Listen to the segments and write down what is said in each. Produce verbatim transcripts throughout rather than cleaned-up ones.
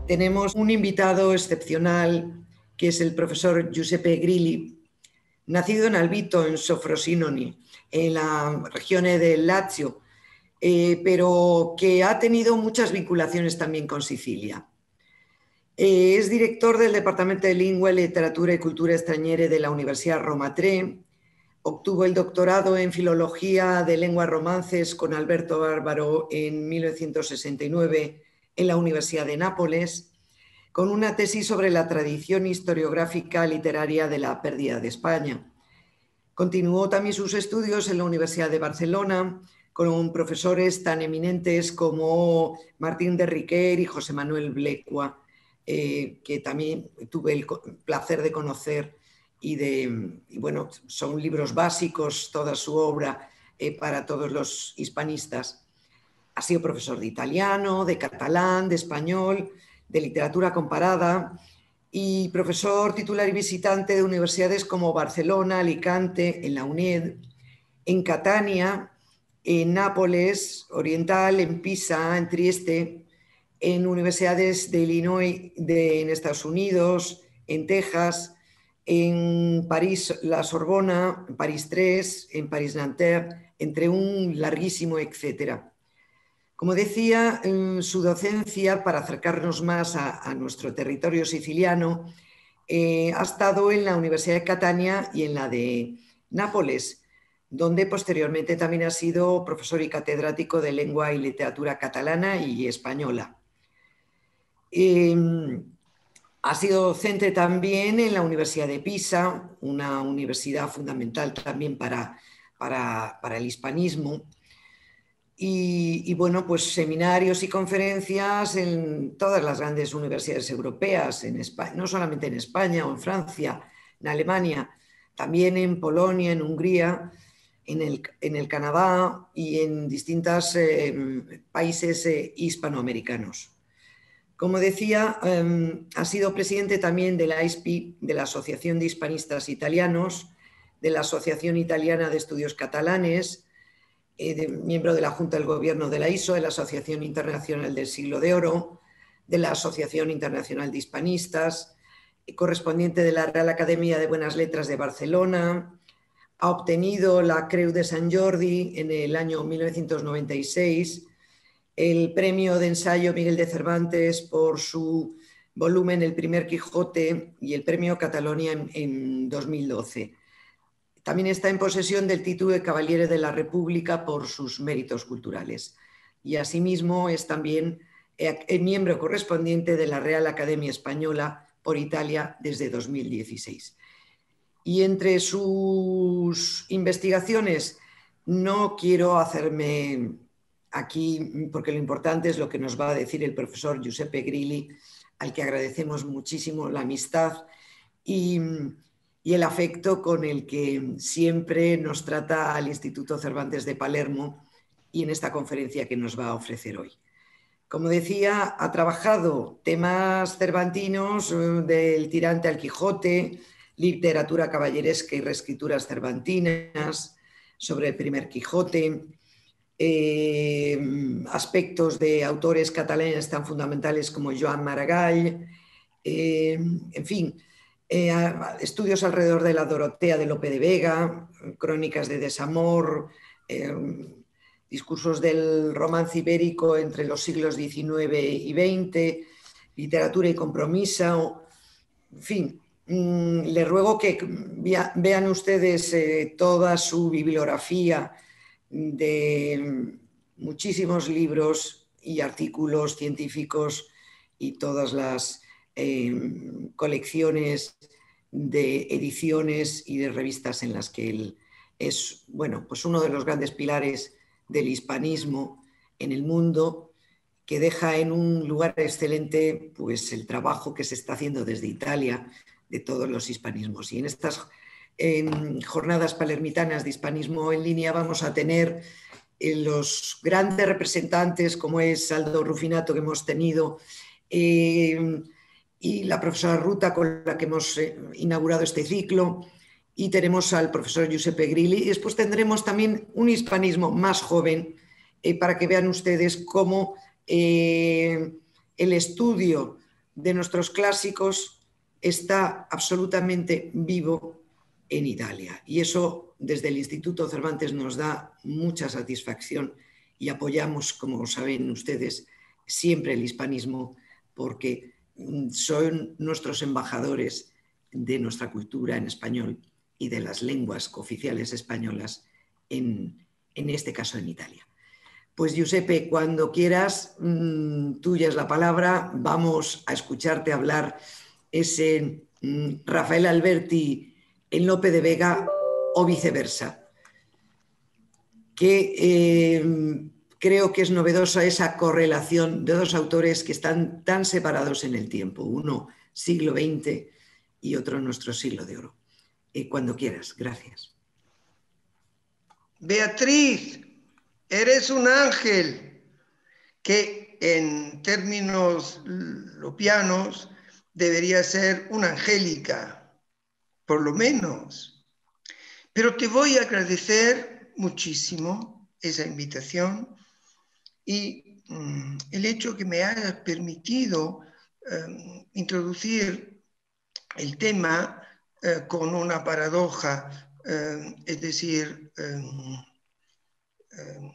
Tenemos un invitado excepcional que es el profesor Giuseppe Grilli, nacido en Alvito, en Sofrosinoni, en la región del Lazio, eh, pero que ha tenido muchas vinculaciones también con Sicilia. Eh, es director del Departamento de Lingua, Literatura y Cultura Extranjera de la Universidad Roma Tre. Obtuvo el doctorado en Filología de Lenguas Romances con Alberto Bárbaro en mil novecientos sesenta y nueve en la Universidad de Nápoles, con una tesis sobre la tradición historiográfica literaria de la pérdida de España. Continuó también sus estudios en la Universidad de Barcelona con profesores tan eminentes como Martín de Riquer y José Manuel Blecua, eh, que también tuve el placer de conocer y de, y bueno, son libros básicos, toda su obra eh, para todos los hispanistas. Ha sido profesor de italiano, de catalán, de español, de literatura comparada y profesor titular y visitante de universidades como Barcelona, Alicante, en la UNED, en Catania, en Nápoles Oriental, en Pisa, en Trieste, en universidades de Illinois, de, en Estados Unidos, en Texas, en París, la Sorbona, en París tres, en París Nanterre, entre un larguísimo etcétera. Como decía, su docencia, para acercarnos más a, a nuestro territorio siciliano, eh, ha estado en la Universidad de Catania y en la de Nápoles, donde posteriormente también ha sido profesor y catedrático de lengua y literatura catalana y española. Eh, ha sido docente también en la Universidad de Pisa, una universidad fundamental también para, para, para el hispanismo. Y, y bueno, pues seminarios y conferencias en todas las grandes universidades europeas, en España, no solamente en España o en Francia, en Alemania, también en Polonia, en Hungría, en el, en el Canadá y en distintos eh, países eh, hispanoamericanos. Como decía, eh, ha sido presidente también de la I S P I, de la Asociación de Hispanistas Italianos, de la Asociación Italiana de Estudios Catalanes, eh, de, miembro de la Junta del Gobierno de la I S O, de la Asociación Internacional del Siglo de Oro, de la Asociación Internacional de Hispanistas, eh, correspondiente de la Real Academia de Buenas Letras de Barcelona. Ha obtenido la Creu de Sant Jordi en el año mil novecientos noventa y seis, el premio de ensayo Miguel de Cervantes por su volumen El primer Quijote y el premio Catalonia en, en dos mil doce. También está en posesión del título de Cavaliere de la República por sus méritos culturales. Y asimismo es también el miembro correspondiente de la Real Academia Española por Italia desde dos mil dieciséis. Y entre sus investigaciones no quiero hacerme aquí, porque lo importante es lo que nos va a decir el profesor Giuseppe Grilli, al que agradecemos muchísimo la amistad y, y el afecto con el que siempre nos trata al Instituto Cervantes de Palermo y en esta conferencia que nos va a ofrecer hoy. Como decía, ha trabajado temas cervantinos, del tirante al Quijote, literatura caballeresca y reescrituras cervantinas, sobre el primer Quijote, eh, aspectos de autores catalanes tan fundamentales como Joan Maragall, eh, en fin, eh, estudios alrededor de la Dorotea de Lope de Vega, crónicas de desamor, eh, discursos del romance ibérico entre los siglos diecinueve y veinte, literatura y compromiso, en fin. Les ruego que vean ustedes eh, toda su bibliografía de muchísimos libros y artículos científicos y todas las eh, colecciones de ediciones y de revistas en las que él es, bueno, pues uno de los grandes pilares del hispanismo en el mundo, que deja en un lugar excelente pues el trabajo que se está haciendo desde Italia de todos los hispanismos. Y en estas en jornadas palermitanas de hispanismo en línea vamos a tener eh, los grandes representantes como es Aldo Rufinato que hemos tenido eh, y la profesora Ruta con la que hemos eh, inaugurado este ciclo, y tenemos al profesor Giuseppe Grilli, y después tendremos también un hispanismo más joven eh, para que vean ustedes cómo eh, el estudio de nuestros clásicos está absolutamente vivo en Italia. Y eso desde el Instituto Cervantes nos da mucha satisfacción y apoyamos, como saben ustedes, siempre el hispanismo porque son nuestros embajadores de nuestra cultura en español y de las lenguas cooficiales españolas, en, en este caso en Italia. Pues Giuseppe, cuando quieras, mmm, tuya es la palabra, vamos a escucharte hablar ese mmm, Rafael Alberti en Lope de Vega o viceversa, que eh, creo que es novedosa esa correlación de dos autores que están tan separados en el tiempo, uno siglo veinte y otro nuestro siglo de oro. Eh, cuando quieras, gracias. Beatriz, eres un ángel que en términos lopianos debería ser una angélica, por lo menos. Pero te voy a agradecer muchísimo esa invitación y um, el hecho que me hayas permitido um, introducir el tema uh, con una paradoja, uh, es decir, um, um,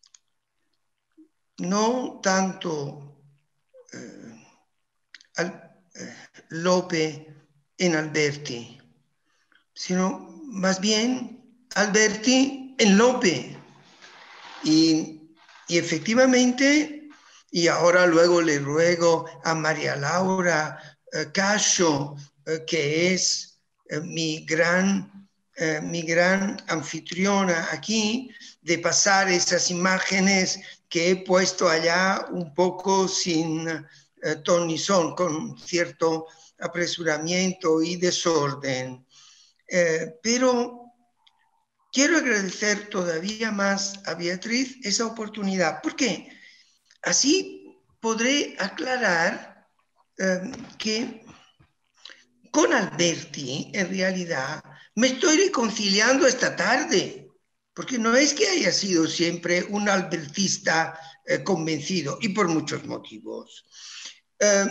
no tanto eh, al, eh, Lope en Alberti, sino más bien Alberti en Lope. Y, y efectivamente, y ahora luego le ruego a María Laura eh, Cascio, eh, que es eh, mi gran, eh, mi gran anfitriona aquí, de pasar esas imágenes que he puesto allá un poco sin eh, ton ni son, con cierto apresuramiento y desorden. Eh, pero quiero agradecer todavía más a Beatriz esa oportunidad, porque así podré aclarar eh, que con Alberti, en realidad, me estoy reconciliando esta tarde, porque no es que haya sido siempre un albertista eh, convencido, y por muchos motivos. Eh,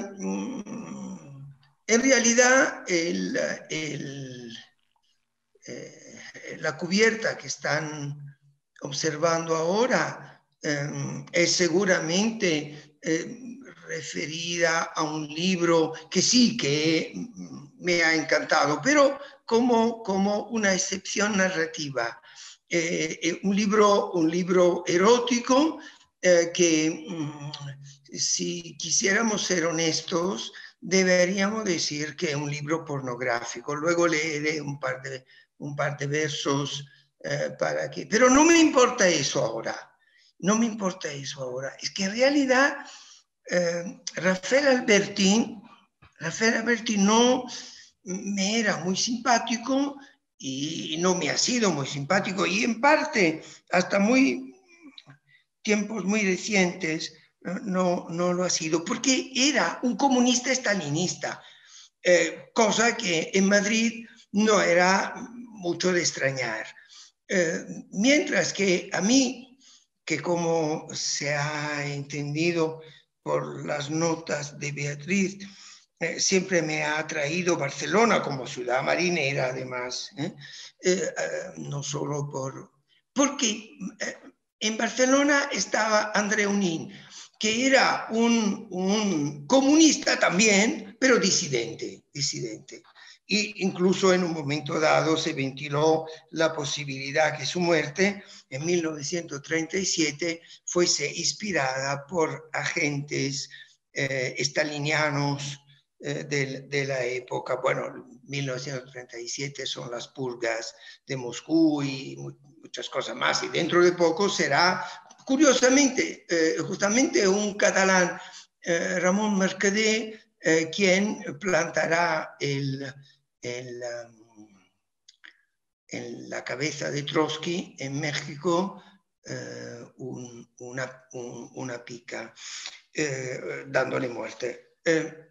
en realidad, el, el, eh, la cubierta que están observando ahora eh, es seguramente eh, referida a un libro que sí, que me ha encantado, pero como, como una excepción narrativa. Eh, un, libro, un libro erótico eh, que, si quisiéramos ser honestos, deberíamos decir que es un libro pornográfico. Luego leeré un par de, un par de versos eh, para que... Pero no me importa eso ahora. No me importa eso ahora. Es que en realidad eh, Rafael Alberti, Rafael Alberti no me era muy simpático y no me ha sido muy simpático, y en parte hasta muy tiempos muy recientes no, no lo ha sido, porque era un comunista estalinista, eh, cosa que en Madrid no era mucho de extrañar. Eh, mientras que a mí, que como se ha entendido por las notas de Beatriz, eh, siempre me ha atraído Barcelona como ciudad marinera, además, ¿eh? Eh, eh, no solo por... Porque eh, en Barcelona estaba Andreu Nin, que era un, un comunista también, pero disidente, disidente. Y incluso en un momento dado se ventiló la posibilidad que su muerte en mil novecientos treinta y siete fuese inspirada por agentes eh, stalinianos eh, de, de la época. Bueno, mil novecientos treinta y siete son las purgas de Moscú y muchas cosas más, y dentro de poco será, curiosamente, eh, justamente un catalán, eh, Ramón Mercader, eh, quien plantará el, el, um, en la cabeza de Trotsky en México eh, un, una, un, una pica, eh, dándole muerte. Eh,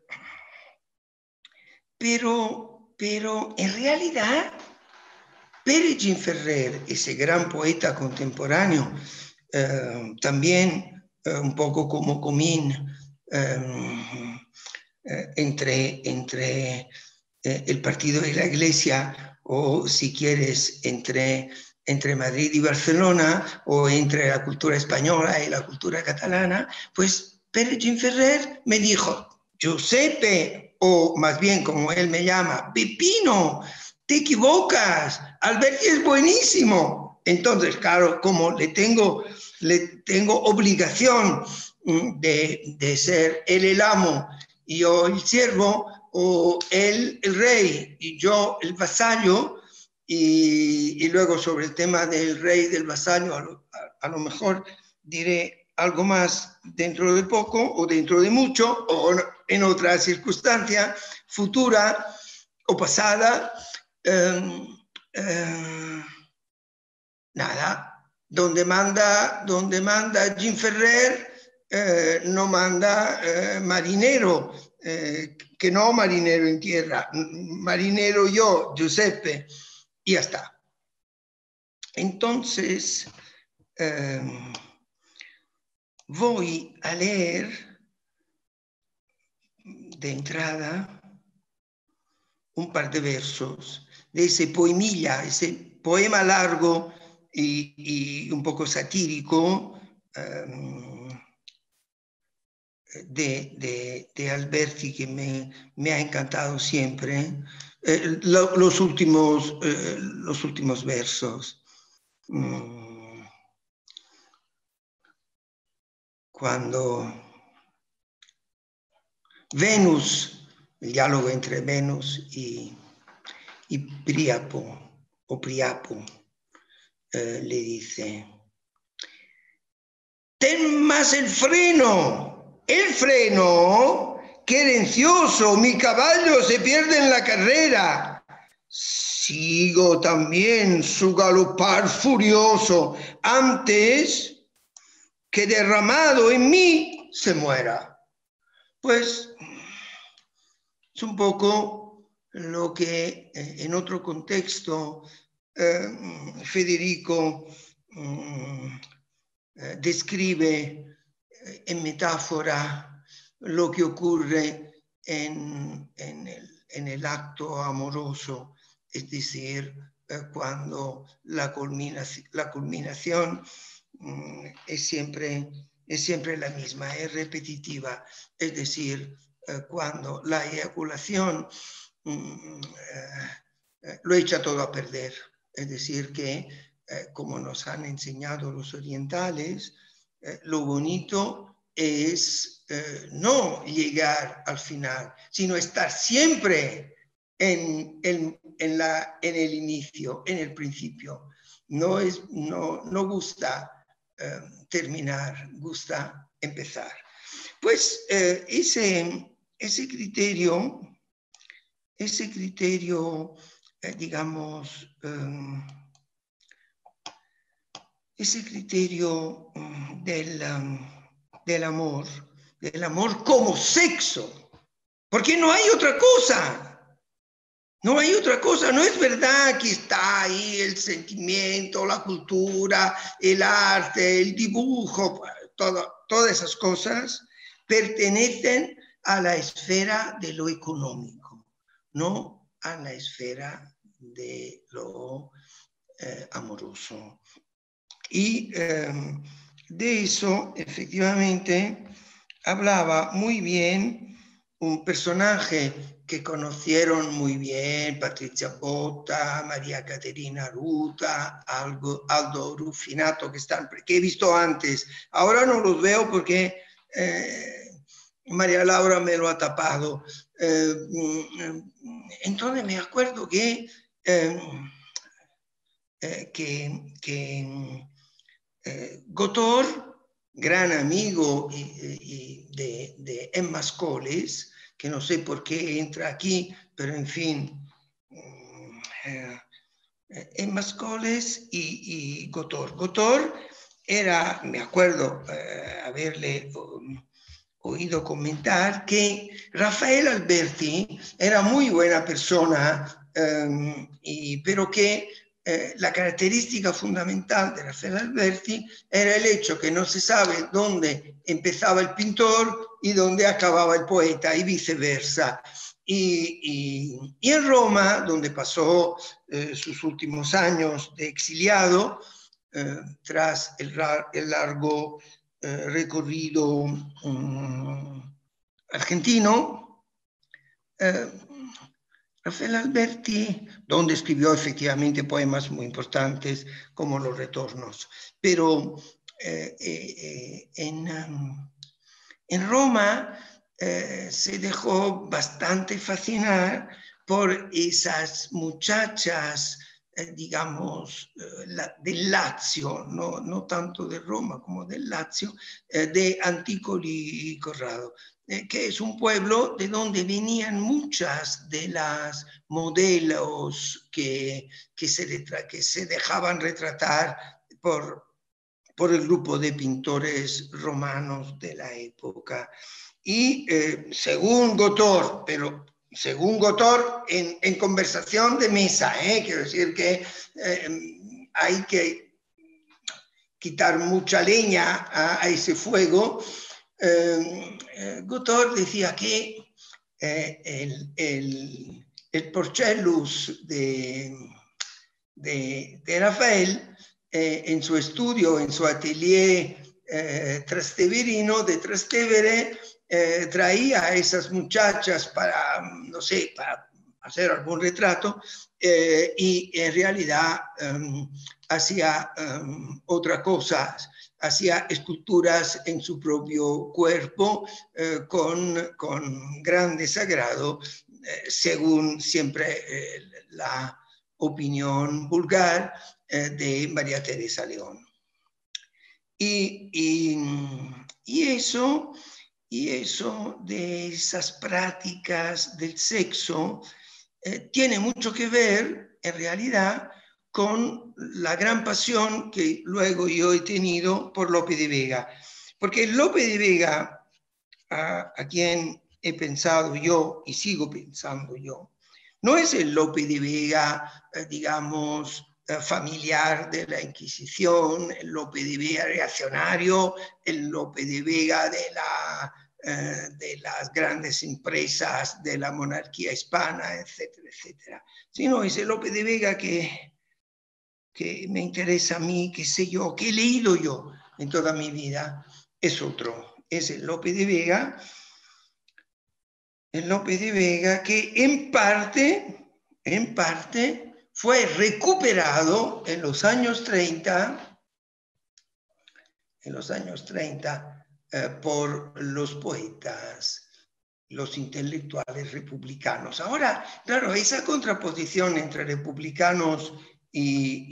pero, pero en realidad, Pere Ginferrer, ese gran poeta contemporáneo, eh, también eh, un poco como Comín, eh, eh, entre, entre eh, el partido y la Iglesia, o si quieres, entre, entre Madrid y Barcelona, o entre la cultura española y la cultura catalana, pues Pere Gimferrer me dijo, Giuseppe, o más bien como él me llama, Pepino, te equivocas, Alberti es buenísimo. Entonces, claro, como le tengo, le tengo obligación de, de ser él el amo y yo el siervo, o él el rey y yo el vasallo, y, y luego sobre el tema del rey y del vasallo, a lo, a, a lo mejor diré algo más dentro de poco o dentro de mucho o en otra circunstancia futura o pasada. Eh, eh, nada, donde manda, donde manda Gimferrer, eh, no manda eh, marinero, eh, que no marinero en tierra, marinero yo, Giuseppe, y ya está. Entonces, eh, voy a leer de entrada un par de versos de ese poemilla, ese poema largo y, y un poco satírico um, de, de, de Alberti, que me, me ha encantado siempre. Eh, lo, los, últimos, eh, los últimos versos. Mm. Cuando Venus, el diálogo entre Venus y, y Príapo, o Priapo, eh, le dice: ten más el freno, el freno, querencioso, mi caballo se pierde en la carrera. Sigo también su galopar furioso, antes que derramado en mí se muera. Pues es un poco lo que eh, en otro contexto eh, Federico eh, eh, describe eh, en metáfora lo que ocurre en, en, el, en el acto amoroso, es decir, eh, cuando la culminación, la culminación eh, es, siempre, es siempre la misma, es repetitiva, es decir, eh, cuando la eyaculación eh, eh, lo echa todo a perder, es decir, que eh, como nos han enseñado los orientales, eh, lo bonito es eh, no llegar al final, sino estar siempre en, en, en, la, en el inicio, en el principio. No, es, no, no gusta eh, terminar, gusta empezar. Pues eh, ese, ese criterio, ese criterio, eh, digamos, eh, ese criterio um, del, um, del amor, del amor como sexo, porque no hay otra cosa. No hay otra cosa, no es verdad que está ahí el sentimiento, la cultura, el arte, el dibujo, todo, todas esas cosas pertenecen a la esfera de lo económico, no a la esfera de lo eh, amoroso. Y eh, de eso, efectivamente, hablaba muy bien un personaje que conocieron muy bien Patrizia Botta, María Caterina Ruta, Aldo, Aldo Ruffinato, que, están, que he visto antes. Ahora no los veo porque eh, María Laura me lo ha tapado. Eh, entonces me acuerdo que, eh, eh, que, que eh, Gotor, gran amigo y, y de, de Emma Scholes, que no sé por qué entra aquí, pero en fin, eh, Emma Scholes y, y Gotor. Gotor era, me acuerdo eh, haberle um, oído comentar que Rafael Alberti era muy buena persona, um, y, pero que Eh, la característica fundamental de Rafael Alberti era el hecho que no se sabe dónde empezaba el pintor y donde acababa el poeta y viceversa. Y, y, y en Roma, donde pasó eh, sus últimos años de exiliado, eh, tras el, el largo eh, recorrido um, argentino, eh, Rafael Alberti, donde escribió efectivamente poemas muy importantes como Los Retornos, pero eh, eh, en, um, en Roma eh, se dejó bastante fascinar por esas muchachas, eh, digamos, eh, la, del Lazio, no, no tanto de Roma como del Lazio, eh, de Anticoli y Corrado, eh, que es un pueblo de donde venían muchas de las modelos que, que, se, que se dejaban retratar por, por el grupo de pintores romanos de la época. Y eh, según Gotor, pero según Gotor en, en conversación de mesa, ¿eh? Quiero decir que eh, hay que quitar mucha leña a, a ese fuego. Eh, eh, Gotor decía que eh, el, el, el Porcellus de, de, de Rafael, eh, en su estudio, en su atelier eh, trasteverino de Trastevere, eh, traía a esas muchachas para, no sé, para hacer algún retrato, eh, y en realidad um, hacía um, otra cosa, hacía esculturas en su propio cuerpo eh, con, con gran desagrado, eh, según siempre eh, la opinión vulgar eh, de María Teresa León. Y, y, y, eso, y eso de esas prácticas del sexo eh, tiene mucho que ver, en realidad, con la gran pasión que luego yo he tenido por Lope de Vega. Porque Lope de Vega, a, a quien he pensado yo y sigo pensando yo, no es el Lope de Vega, eh, digamos, eh, familiar de la Inquisición, el Lope de Vega reaccionario, el Lope de Vega de, la, eh, de las grandes empresas de la monarquía hispana, etcétera, etcétera. Sino es el Lope de Vega que, que me interesa a mí, que sé yo, que he leído yo en toda mi vida, es otro. Es el Lope de Vega, el Lope de Vega que en parte, en parte fue recuperado en los años treinta, en los años treinta eh, por los poetas, los intelectuales republicanos. Ahora, claro, esa contraposición entre republicanos y,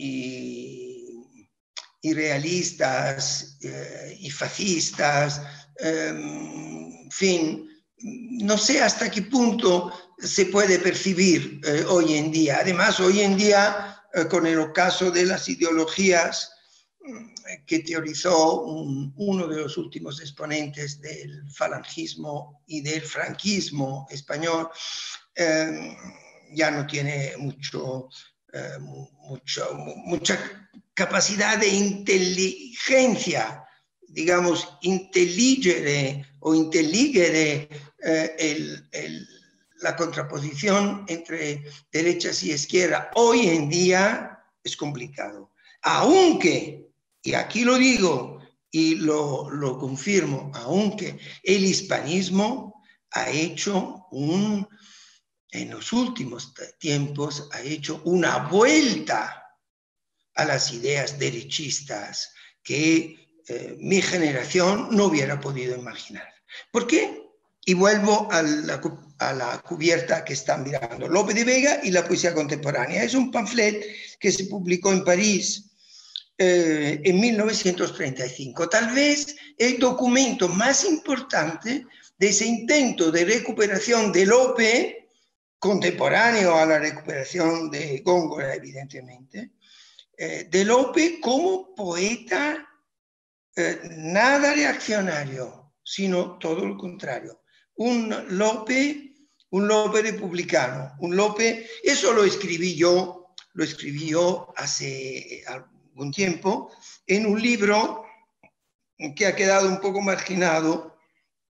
y, y realistas eh, y fascistas, eh, en fin, no sé hasta qué punto se puede percibir eh, hoy en día. Además, hoy en día, eh, con el ocaso de las ideologías eh, que teorizó un, uno de los últimos exponentes del falangismo y del franquismo español, eh, ya no tiene mucho, eh, mucho, mucha capacidad de inteligencia, digamos, intelligere o intelligere eh, el, el, la contraposición entre derechas y izquierda. Hoy en día es complicado. Aunque, y aquí lo digo y lo, lo confirmo, aunque el hispanismo ha hecho un, en los últimos tiempos, ha hecho una vuelta a las ideas derechistas que Eh, mi generación no hubiera podido imaginar. ¿Por qué? Y vuelvo a la, a la cubierta que están mirando. Lope de Vega y la poesía contemporánea. Es un pamflet que se publicó en París eh, en mil novecientos treinta y cinco. Tal vez el documento más importante de ese intento de recuperación de Lope, contemporáneo a la recuperación de Góngora, evidentemente, eh, de Lope como poeta Eh, nada reaccionario, sino todo lo contrario. Un Lope, un Lope republicano, un Lope, eso lo escribí yo, lo escribí yo hace algún tiempo, en un libro que ha quedado un poco marginado,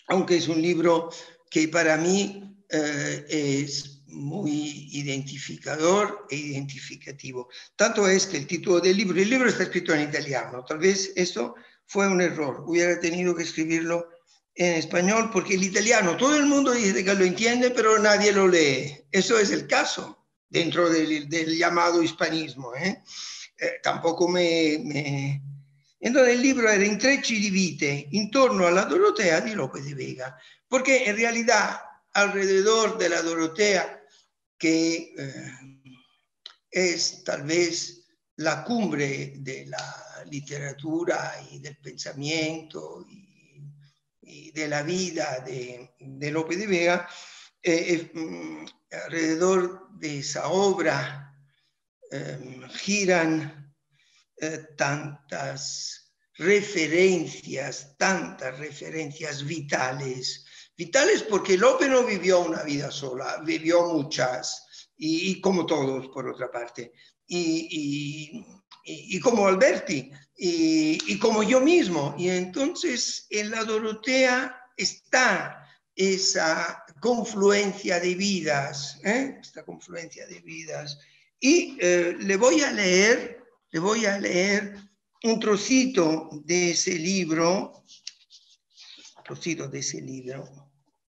aunque es un libro que para mí eh, es muy identificador e identificativo. Tanto es que el título del libro, el libro está escrito en italiano, tal vez eso fue un error, hubiera tenido que escribirlo en español, porque el italiano, todo el mundo dice que lo entiende, pero nadie lo lee. Eso es el caso dentro del, del llamado hispanismo. ¿eh? Eh, tampoco me, me... Entonces el libro era Intrecci di vite intorno a la Dorotea di Lope de Vega, porque en realidad alrededor de la Dorotea, que eh, es tal vez la cumbre de la literatura y del pensamiento y y de la vida de, de Lope de Vega, eh, eh, alrededor de esa obra eh, giran eh, tantas referencias, tantas referencias vitales, vitales porque Lope no vivió una vida sola, vivió muchas, y, y como todos por otra parte, y, y, y, y como Alberti, y, y como yo mismo. Y entonces en la Dorotea está esa confluencia de vidas, ¿eh? esta confluencia de vidas. Y eh, le voy a leer, le voy a leer un trocito de ese libro, trocito de ese libro.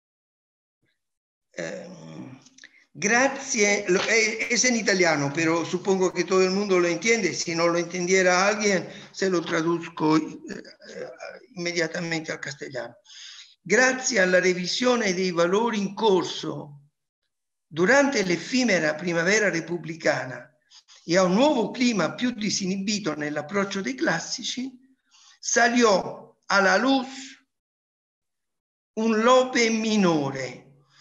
Eh, Grazie, es en italiano, pero supongo que todo el mundo lo entiende. Si no lo entendiera alguien, se lo traduzco immediatamente al castellano. Grazie alla revisione dei valori in corso durante l'effimera primavera repubblicana e a un nuovo clima più disinibito nell'approccio dei classici, salió alla luz un Lope minore.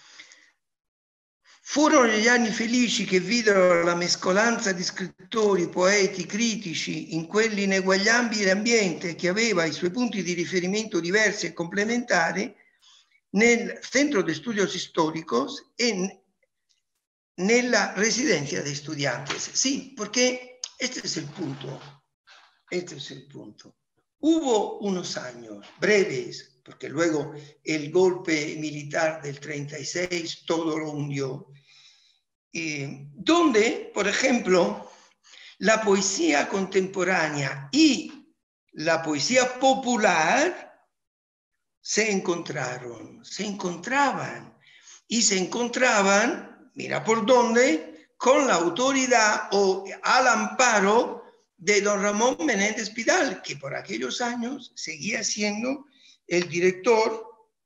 Furono gli anni felici che videro la mescolanza di scrittori, poeti, critici in quell'ineguagliabile ambiente che aveva i suoi punti di riferimento diversi e complementari nel Centro de Estudios Históricos e nella Residencia de Estudiantes. Sí, porque este es el punto. Este es el punto. Hubo unos años breves, porque luego el golpe militar del treinta y seis todo lo hundió, eh, donde, por ejemplo, la poesía contemporánea y la poesía popular se encontraron, se encontraban y se encontraban, mira por dónde, con la autoridad o al amparo de don Ramón Menéndez Pidal, que por aquellos años seguía siendo el director,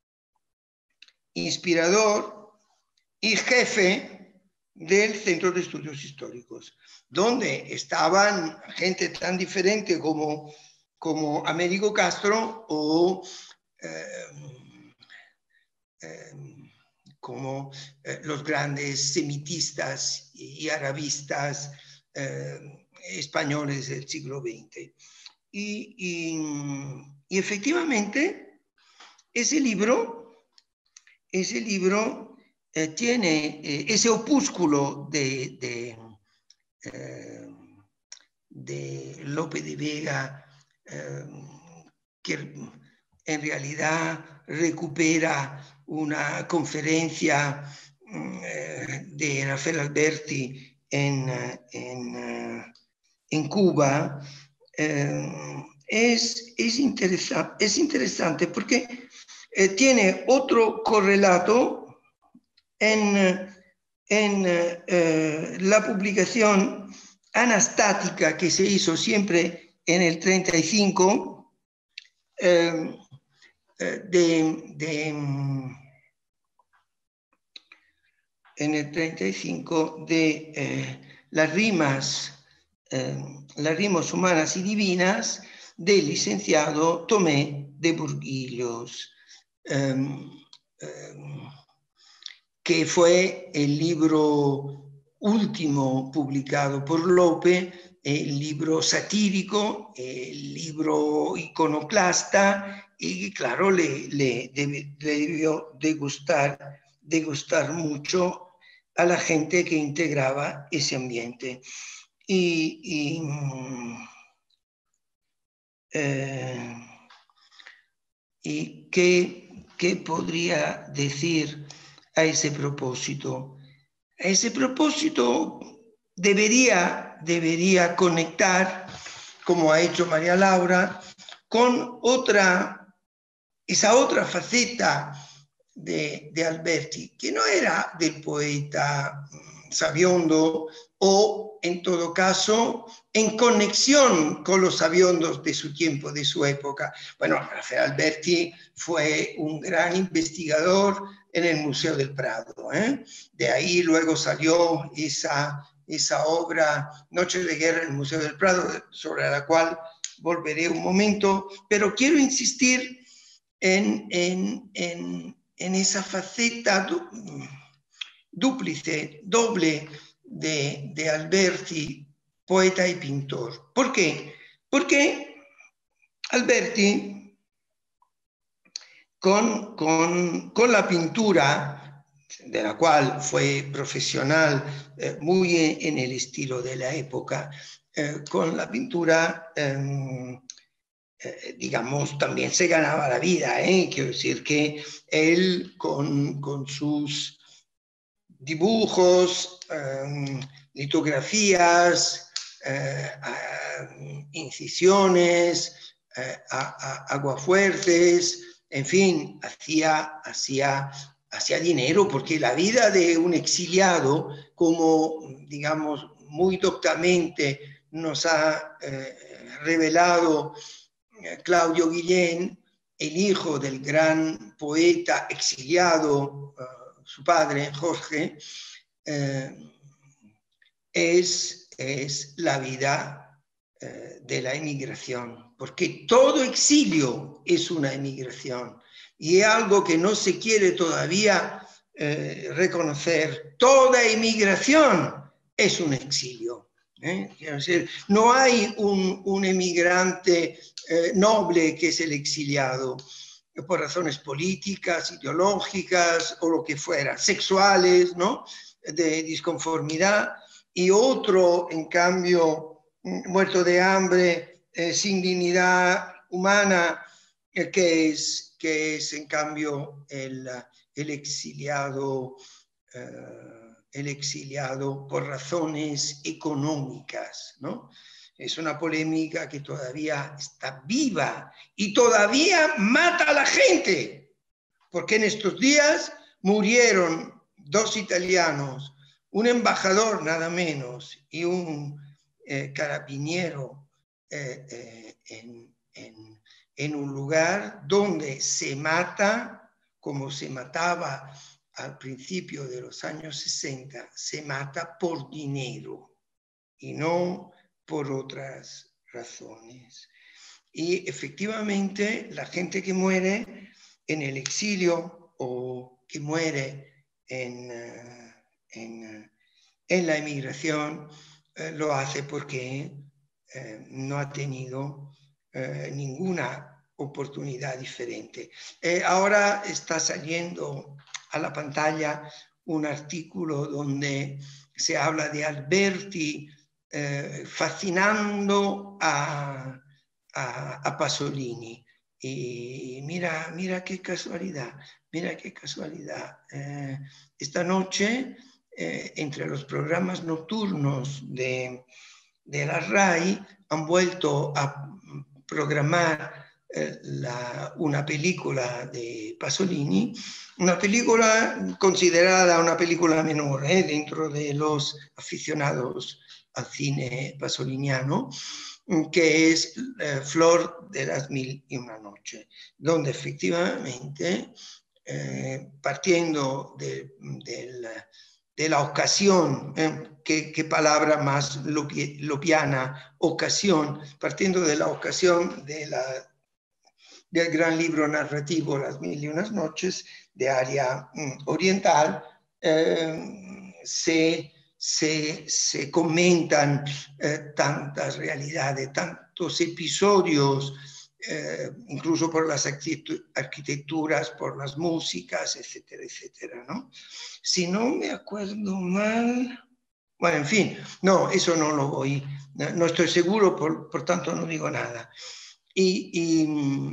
inspirador y jefe del Centro de Estudios Históricos, donde estaban gente tan diferente como, como Américo Castro o eh, eh, como eh, los grandes semitistas y arabistas eh, españoles del siglo veinte. Y, y, y efectivamente, ese libro, ese libro eh, tiene eh, ese opúsculo de, de, eh, de Lope de Vega, eh, que en realidad recupera una conferencia eh, de Rafael Alberti en, en, en Cuba. Eh, es, es, interesa es interesante porque eh, tiene otro correlato en, en eh, la publicación anastática que se hizo siempre en el treinta y cinco eh, de, de en el treinta y cinco de eh, las rimas eh, las rimas humanas y divinas del licenciado Tomé de Burguillos, eh, eh, que fue el libro último publicado por Lope, el libro satírico, el libro iconoclasta, y claro, le, le, debe, le debió de gustar, de gustar mucho a la gente que integraba ese ambiente. Y, y, eh, y que ¿qué podría decir a ese propósito? A ese propósito debería, debería conectar, como ha hecho María Laura, con otra, esa otra faceta de, de Alberti, que no era del poeta sabiondo o, en todo caso, en conexión con los sabiondos de su tiempo, de su época. Bueno, Rafael Alberti fue un gran investigador en el Museo del Prado, ¿eh? De ahí luego salió esa, esa obra Noche de Guerra en el Museo del Prado, sobre la cual volveré un momento, pero quiero insistir en, en, en, en esa faceta dúplice, doble de, de Alberti, poeta y pintor. ¿Por qué? Porque Alberti, con, con, con la pintura, de la cual fue profesional eh, muy en, en el estilo de la época, eh, con la pintura, eh, eh, digamos, también se ganaba la vida, ¿eh? Quiero decir que él con, con sus dibujos, eh, litografías, eh, eh, incisiones, eh, a, a, aguafuertes, en fin, hacía, hacía, hacía dinero, porque la vida de un exiliado, como digamos muy doctamente nos ha eh, revelado eh, Claudio Guillén, el hijo del gran poeta exiliado, eh, su padre, Jorge, eh, es, es la vida eh, de la emigración, porque todo exilio es una emigración y es algo que no se quiere todavía eh, reconocer. Toda emigración es un exilio. ¿eh? Quiero decir, no hay un, un emigrante eh, noble que es el exiliado, por razones políticas, ideológicas o lo que fuera, sexuales, ¿no? De disconformidad, y otro, en cambio, muerto de hambre, eh, sin dignidad humana, eh, que, es, que es, en cambio, el, el exiliado, eh, el exiliado por razones económicas, ¿no? Es una polémica que todavía está viva y todavía mata a la gente, porque en estos días murieron dos italianos, un embajador nada menos y un eh, carabiniero eh, eh, en, en, en un lugar donde se mata, como se mataba al principio de los años sesenta, se mata por dinero y no por otras razones. Y efectivamente la gente que muere en el exilio o que muere en, en, en la emigración eh, lo hace porque eh, no ha tenido eh, ninguna oportunidad diferente. Eh, ahora está saliendo a la pantalla un artículo donde se habla de Alberti eh, fascinando a, a, a Pasolini. Y mira, mira qué casualidad, mira qué casualidad. Eh, esta noche, eh, entre los programas nocturnos de, de la RAI, han vuelto a programar eh, la, una película de Pasolini, una película considerada una película menor eh, dentro de los aficionados al cine pasoliniano, que es eh, Flor de las Mil y Una Noche, donde efectivamente, eh, partiendo de, de, la, de la ocasión, eh, ¿qué, qué palabra más lopiana, ocasión, partiendo de la ocasión de la, del gran libro narrativo Las Mil y Unas Noches, de área mm, oriental, eh, se... Se, se comentan eh, tantas realidades, tantos episodios, eh, incluso por las arquitecturas, por las músicas, etcétera, etcétera, ¿no? Si no me acuerdo mal, bueno, en fin, no, eso no lo voy, no, no estoy seguro, por, por tanto no digo nada. Y, y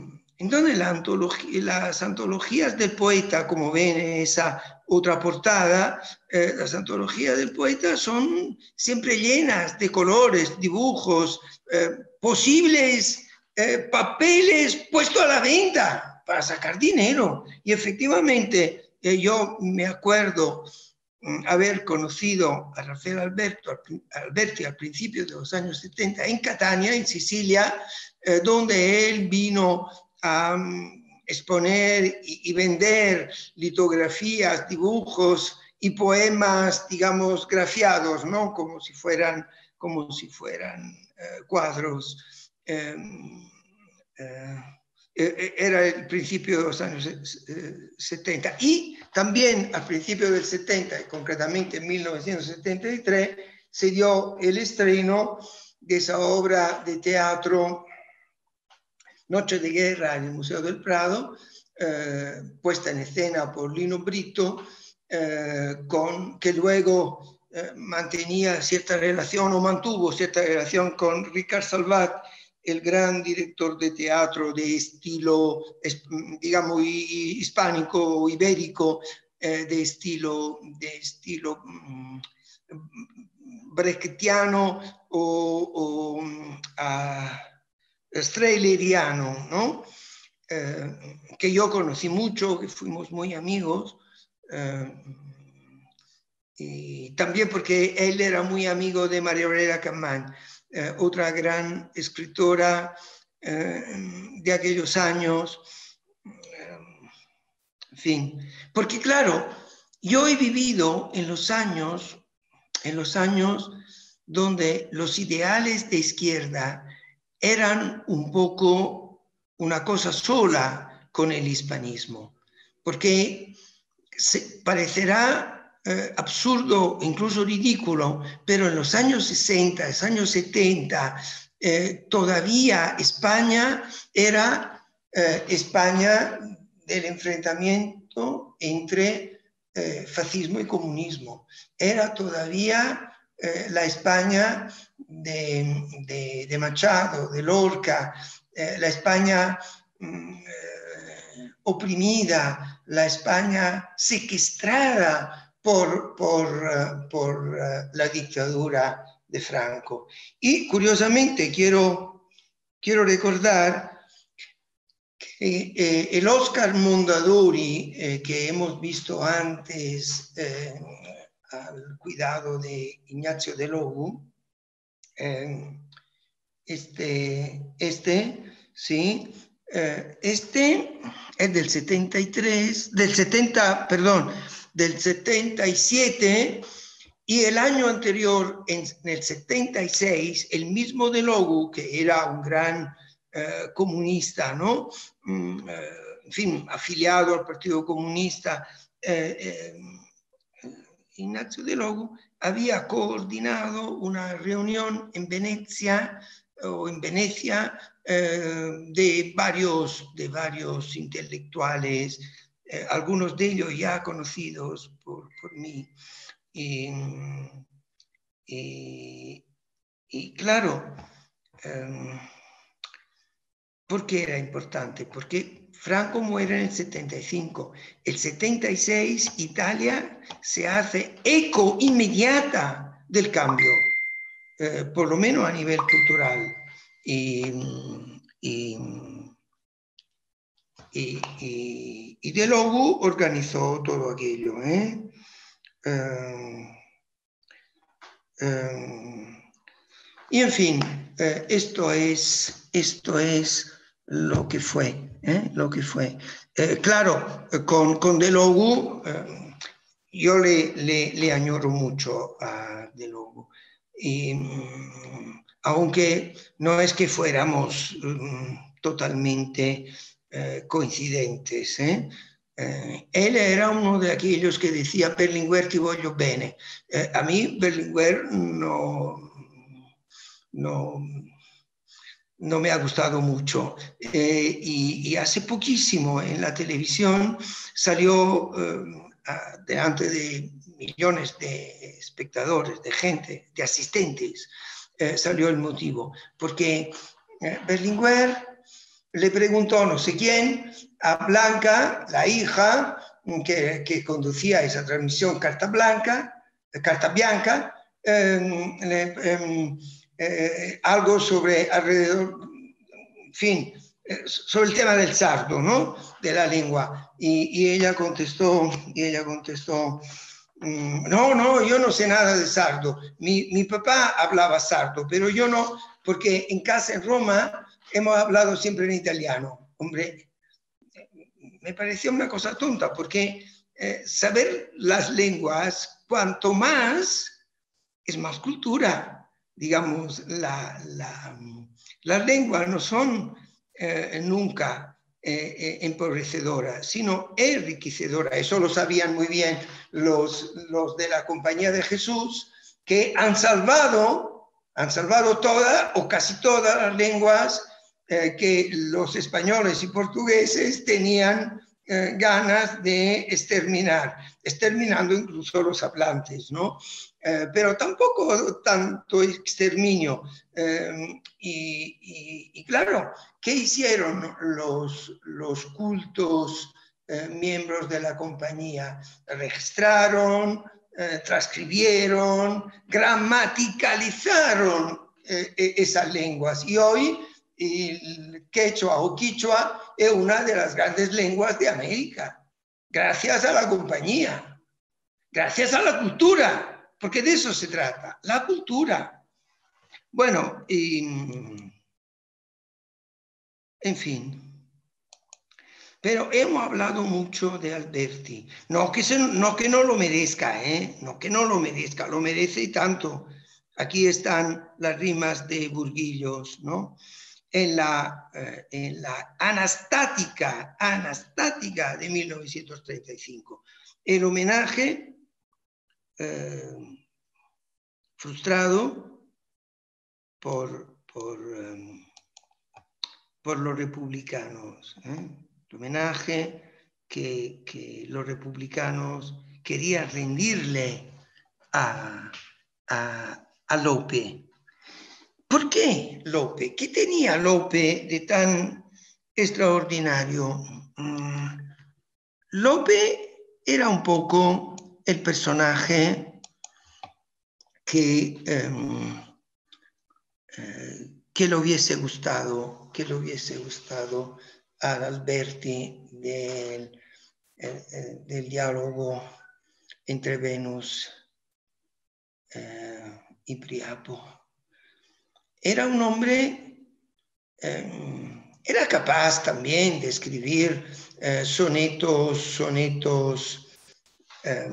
Entonces la antología, las antologías del poeta, como ven en esa otra portada, eh, las antologías del poeta son siempre llenas de colores, dibujos, eh, posibles eh, papeles puestos a la venta para sacar dinero. Y efectivamente eh, yo me acuerdo mm, haber conocido a Rafael Alberto, Alberti al principio de los años setenta en Catania, en Sicilia, eh, donde él vino a um, exponer y, y vender litografías, dibujos y poemas, digamos, grafiados, ¿no? Como si fueran, como si fueran eh, cuadros. Eh, eh, era el principio de los años setenta. Y también al principio del setenta, y concretamente en mil novecientos setenta y tres, se dio el estreno de esa obra de teatro Noche de Guerra en el Museo del Prado, eh, puesta en escena por Lino Brito, eh, con, que luego eh, mantenía cierta relación o mantuvo cierta relación con Ricard Salvat, el gran director de teatro de estilo, digamos, hispánico o ibérico, eh, de estilo, de estilo um, brechtiano o, o uh, streileriano, ¿no? Eh, que yo conocí mucho, que fuimos muy amigos, eh, y también porque él era muy amigo de María Aurelia Capmany, eh, otra gran escritora eh, de aquellos años. Eh, en fin, porque claro, yo he vivido en los años, en los años donde los ideales de izquierda eran un poco una cosa sola con el hispanismo, porque se parecerá eh, absurdo, incluso ridículo, pero en los años sesenta, los años setenta, eh, todavía España era eh, España del enfrentamiento entre eh, fascismo y comunismo. Era todavía eh, la España de, de, de Machado, de Lorca, eh, la España mm, eh, oprimida, la España secuestrada por, por, uh, por uh, la dictadura de Franco. Y curiosamente quiero, quiero recordar que eh, el Oscar Mondadori, eh, que hemos visto antes eh, al cuidado de Ignacio de Logu, eh, este, este, sí, eh, este es del setenta y tres, del setenta, perdón, del setenta y siete, y el año anterior, en, en el setenta y seis, el mismo de Logu, que era un gran eh, comunista, ¿no? Mm, eh, en fin, afiliado al Partido Comunista, eh, eh, Ignacio de Logu había coordinado una reunión en Venecia o en Venecia eh, de, varios, de varios intelectuales, eh, algunos de ellos ya conocidos por, por mí. Y, y, y claro, eh, ¿por qué era importante? Porque Franco muere en el setenta y cinco. El setenta y seis Italia se hace eco inmediata del cambio, eh, por lo menos a nivel cultural. Y, y, y, y, y De Logu organizó todo aquello. ¿eh? Eh, eh, y en fin, eh, esto, es, esto es lo que fue. ¿eh? Lo que fue. Eh, claro, con, con De Logu, eh, yo le, le, le añoro mucho a De Logu. Y, aunque no es que fuéramos um, totalmente eh, coincidentes. ¿eh? Eh, él era uno de aquellos que decía Berlinguer ti voglio bene. Eh, a mí Berlinguer no, no, no me ha gustado mucho. Eh, y, y hace poquísimo en la televisión salió eh, a, delante de millones de espectadores, de gente, de asistentes, eh, salió el motivo. Porque eh, Berlinguer le preguntó no sé quién a Blanca, la hija que, que conducía esa transmisión Carta Blanca, Carta Bianca, eh, eh, eh, algo sobre alrededor, en fin, eh, sobre el tema del sardo, ¿no? De la lengua. Y, y ella contestó, y ella contestó, no, no, yo no sé nada de sardo. Mi, mi papá hablaba sardo, pero yo no, porque en casa en Roma hemos hablado siempre en italiano. Hombre, me pareció una cosa tonta, porque eh, saber las lenguas, cuanto más, es más cultura. Digamos, la, la, las lenguas no son eh, nunca eh, empobrecedoras, sino enriquecedoras. Eso lo sabían muy bien los, los de la Compañía de Jesús, que han salvado, han salvado todas o casi todas las lenguas eh, que los españoles y portugueses tenían eh, ganas de exterminar, exterminando incluso los hablantes, ¿no? Eh, pero tampoco tanto exterminio. Eh, y, y, y claro, ¿qué hicieron los, los cultos eh, miembros de la compañía? Registraron, eh, transcribieron, gramaticalizaron eh, esas lenguas. Y hoy el quechua o quichua es una de las grandes lenguas de América, gracias a la compañía, gracias a la cultura. Porque de eso se trata, la cultura. Bueno, y, en fin. Pero hemos hablado mucho de Alberti. No que, se, no, que no lo merezca, ¿eh? No que no lo merezca, lo merece y tanto. Aquí están las rimas de Burguillos, ¿no? En la, eh, en la Anastática, Anastática de mil novecientos treinta y cinco. El homenaje... Eh, frustrado por, por, um, por los republicanos. ¿eh? El homenaje que, que los republicanos querían rendirle a, a, a Lope. ¿Por qué Lope? ¿Qué tenía Lope de tan extraordinario? Mm, Lope era un poco el personaje que, eh, eh, que le hubiese gustado, que le hubiese gustado al Alberti del, eh, del diálogo entre Venus eh, y Priapo. Era un hombre, eh, era capaz también de escribir eh, sonetos, sonetos eh,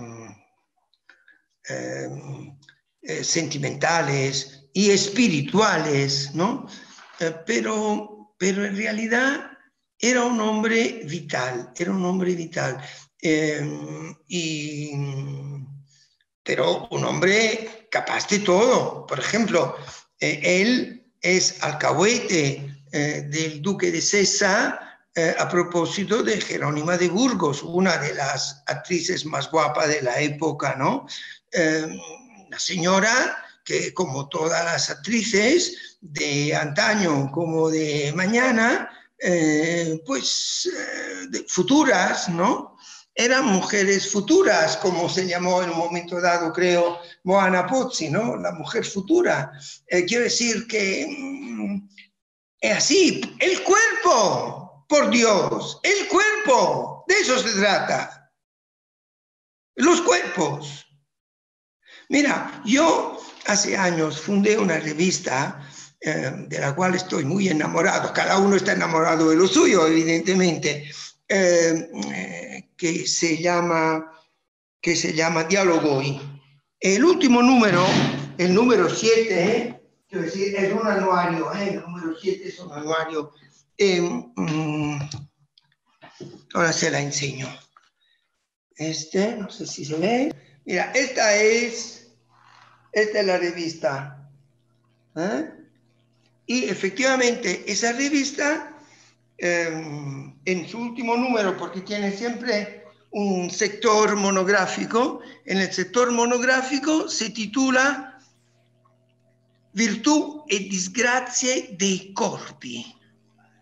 eh, eh, sentimentales y espirituales, ¿no? Eh, pero, pero en realidad era un hombre vital, era un hombre vital. Eh, y, pero un hombre capaz de todo. Por ejemplo, eh, él es alcahuete eh, del duque de Sesa eh, a propósito de Jerónima de Burgos, una de las actrices más guapas de la época, ¿no? Eh, una señora que, como todas las actrices de antaño como de mañana, eh, pues eh, de futuras, ¿no? Eran mujeres futuras, como se llamó en un momento dado, creo, Moana Pozzi, ¿no? La mujer futura. Eh, quiero decir que mm, es así, el cuerpo, por Dios, el cuerpo, de eso se trata. Los cuerpos. Mira, yo hace años fundé una revista eh, de la cual estoy muy enamorado, cada uno está enamorado de lo suyo, evidentemente, eh, eh, que, se llama, que se llama Dialogoi. El último número, el número siete, ¿eh? Quiero decir, es un anuario, ¿eh? El número siete es un anuario. Eh, mm, ahora se la enseño. Este, no sé si se ve. Mira, esta es, esta es la revista. ¿Eh? Y efectivamente, esa revista, eh, en su último número, porque tiene siempre un sector monográfico, en el sector monográfico se titula Virtù e disgrazie dei corpi.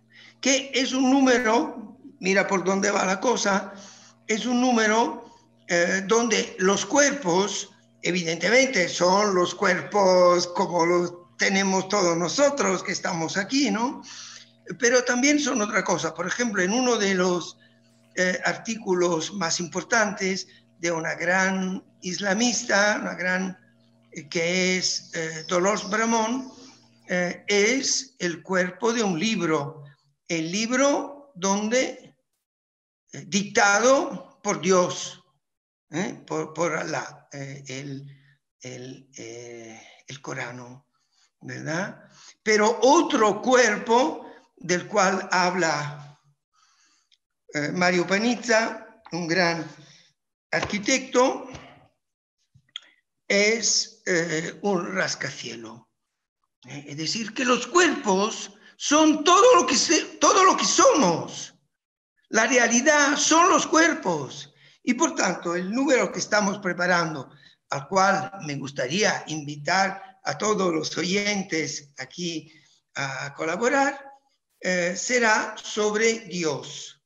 que es un número, mira por dónde va la cosa, es un número eh, donde los cuerpos, evidentemente, son los cuerpos como los tenemos todos nosotros que estamos aquí, ¿no? Pero también son otra cosa. Por ejemplo, en uno de los eh, artículos más importantes de una gran islamista, una gran, eh, que es eh, Dolors Bramón, eh, es el cuerpo de un libro, el libro donde, eh, dictado por Dios, eh, por, por Allah, eh, el, el, eh, el Corán, ¿verdad? Pero otro cuerpo del cual habla eh, Mario Panizza, un gran arquitecto, es eh, un rascacielos. Eh, es decir, que los cuerpos son todo lo que, se, todo lo que somos. La realidad son los cuerpos. Y por tanto, el número que estamos preparando, al cual me gustaría invitar a todos los oyentes aquí a colaborar, eh, será sobre Dios.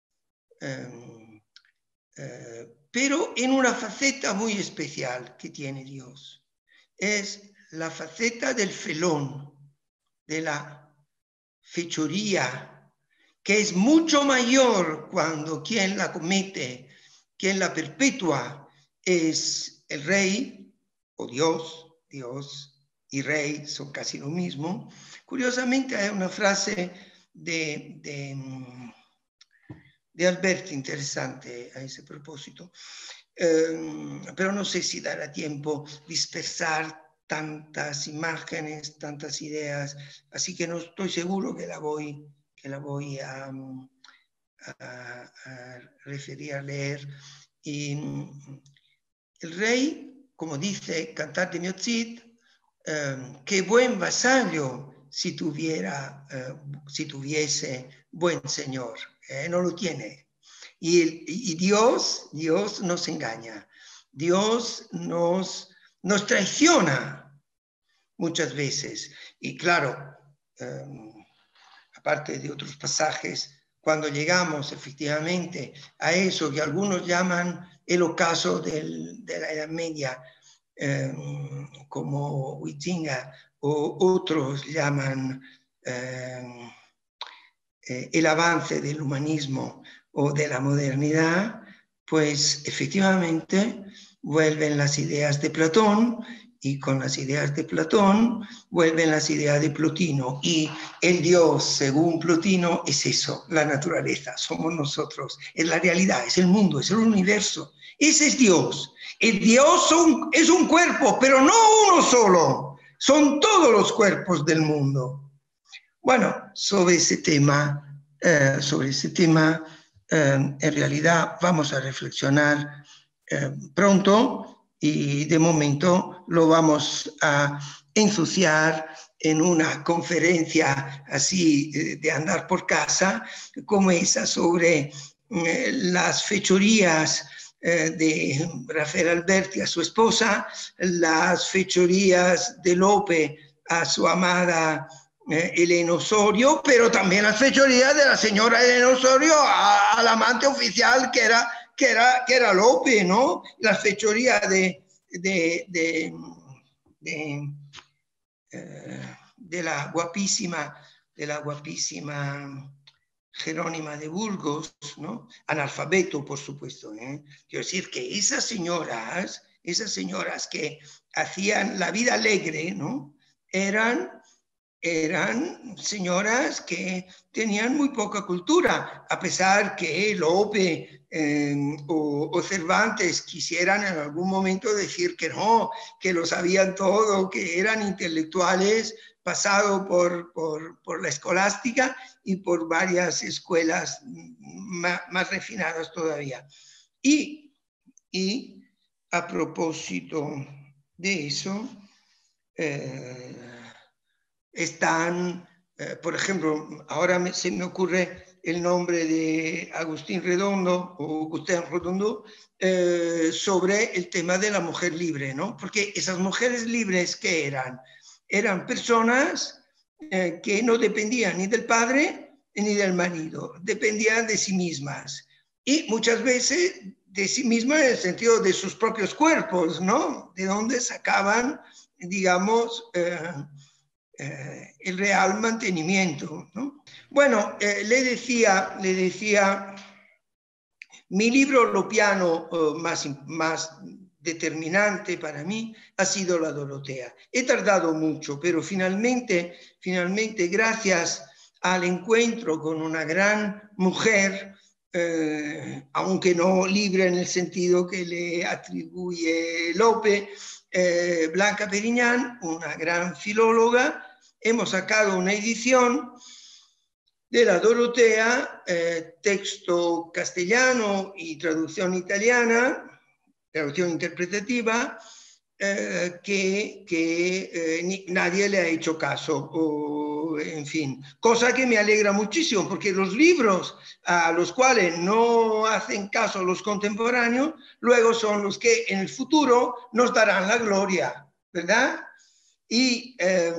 Eh, eh, pero en una faceta muy especial que tiene Dios. Es la faceta del felón, de la fechoría, que es mucho mayor cuando quien la comete, quien la perpetúa, es el rey o Dios. Dios y rey son casi lo mismo. Curiosamente hay una frase de, de, de Alberti interesante a ese propósito, eh, pero no sé si dará tiempo dispersar tantas imágenes, tantas ideas, así que no estoy seguro que la voy, que la voy a, a, a referir, a leer. Y el rey, como dice Cantar de Miocid, eh, qué buen vasallo si, tuviera, eh, si tuviese buen señor, eh, no lo tiene. Y, el, y Dios, Dios nos engaña, Dios nos, nos traiciona muchas veces. Y claro, eh, aparte de otros pasajes, cuando llegamos efectivamente a eso que algunos llaman el ocaso del, de la Edad Media, eh, como Huizinga, o otros llaman eh, eh, el avance del humanismo o de la modernidad, pues efectivamente vuelven las ideas de Platón, y con las ideas de Platón vuelven las ideas de Plotino, y el Dios, según Plotino, es eso, la naturaleza, somos nosotros, es la realidad, es el mundo, es el universo, ese es Dios. El Dios son, es un cuerpo, pero no uno solo, son todos los cuerpos del mundo. Bueno, sobre ese tema, eh, sobre ese tema, eh, en realidad vamos a reflexionar eh, pronto, y de momento lo vamos a ensuciar en una conferencia así eh, de andar por casa, como esa sobre eh, las fechorías eh, de Rafael Alberti a su esposa, las fechorías de Lope a su amada Eh, Elena Osorio, pero también las fechorías de la señora Elena Osorio al amante oficial que era, que era, que era Lope, ¿no? Las fechorías de, de, de, de, eh, de la guapísima, de la guapísima Jerónima de Burgos, ¿no? Analfabeto, por supuesto, ¿eh? Quiero decir que esas señoras, esas señoras que hacían la vida alegre, ¿no? Eran eran señoras que tenían muy poca cultura, a pesar que Lope eh, o, o Cervantes quisieran en algún momento decir que no, que lo sabían todo, que eran intelectuales pasados por, por, por la escolástica y por varias escuelas más, más refinadas todavía. Y, y a propósito de eso, eh, están, eh, por ejemplo, ahora me, se me ocurre el nombre de Agustín Redondo o Agustín Redondo eh, sobre el tema de la mujer libre, ¿no? Porque esas mujeres libres, ¿qué eran? Eran personas eh, que no dependían ni del padre ni del marido, dependían de sí mismas. Y muchas veces de sí mismas en el sentido de sus propios cuerpos, ¿no? De donde sacaban, digamos, eh, eh, el real mantenimiento, ¿no? Bueno, eh, le decía, le decía, mi libro Lo piano eh, más, más determinante para mí ha sido la Dorotea. He tardado mucho, pero finalmente, finalmente, gracias al encuentro con una gran mujer, eh, aunque no libre en el sentido que le atribuye Lope, eh, Blanca Periñán, una gran filóloga, hemos sacado una edición de la Dorotea, eh, texto castellano y traducción italiana, traducción interpretativa, eh, que, que eh, ni, nadie le ha hecho caso, o, en fin, cosa que me alegra muchísimo, porque los libros a los cuales no hacen caso los contemporáneos, luego son los que en el futuro nos darán la gloria, ¿verdad? Y, eh,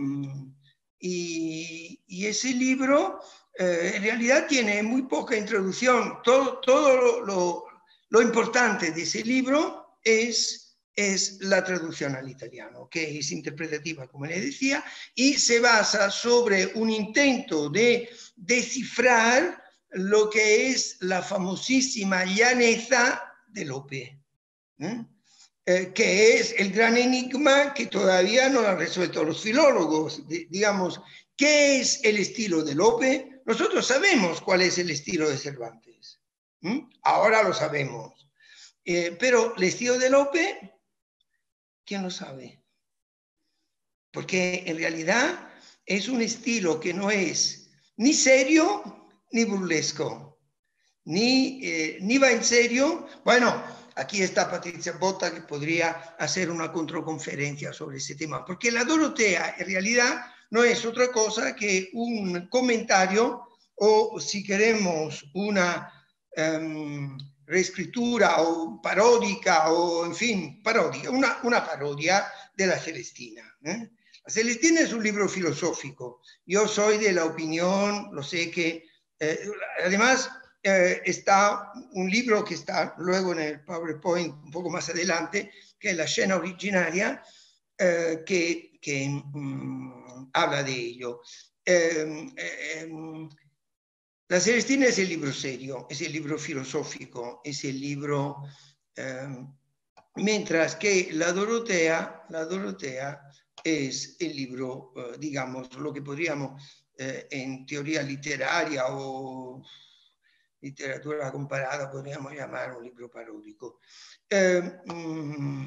y, y ese libro eh, en realidad tiene muy poca introducción. Todo, todo lo, lo, lo importante de ese libro es, es la traducción al italiano, que es interpretativa, como le decía, y se basa sobre un intento de descifrar lo que es la famosísima llaneza de Lope, ¿eh? Eh, que es el gran enigma que todavía no han resuelto los filólogos. De, digamos, ¿qué es el estilo de Lope? Nosotros sabemos cuál es el estilo de Cervantes. ¿Mm? Ahora lo sabemos. Eh, pero el estilo de Lope, ¿quién lo sabe? Porque en realidad es un estilo que no es ni serio ni burlesco. Ni, eh, ni va en serio. Bueno, aquí está Patricia Botta, que podría hacer una contraconferencia sobre ese tema, porque la Dorotea en realidad no es otra cosa que un comentario o, si queremos, una um, reescritura o paródica, o en fin, parodia, una, una parodia de la Celestina. ¿eh? La Celestina es un libro filosófico. Yo soy de la opinión, lo sé que, eh, además, Eh, está un libro que está luego en el PowerPoint un poco más adelante, que es La Scena Originaria, eh, que, que um, habla de ello. Eh, eh, La Celestina es el libro serio, es el libro filosófico, es el libro, eh, mientras que la Dorotea, la Dorotea es el libro, eh, digamos, lo que podríamos eh, en teoría literaria o literatura comparada podríamos llamar un libro paródico. Eh, mm,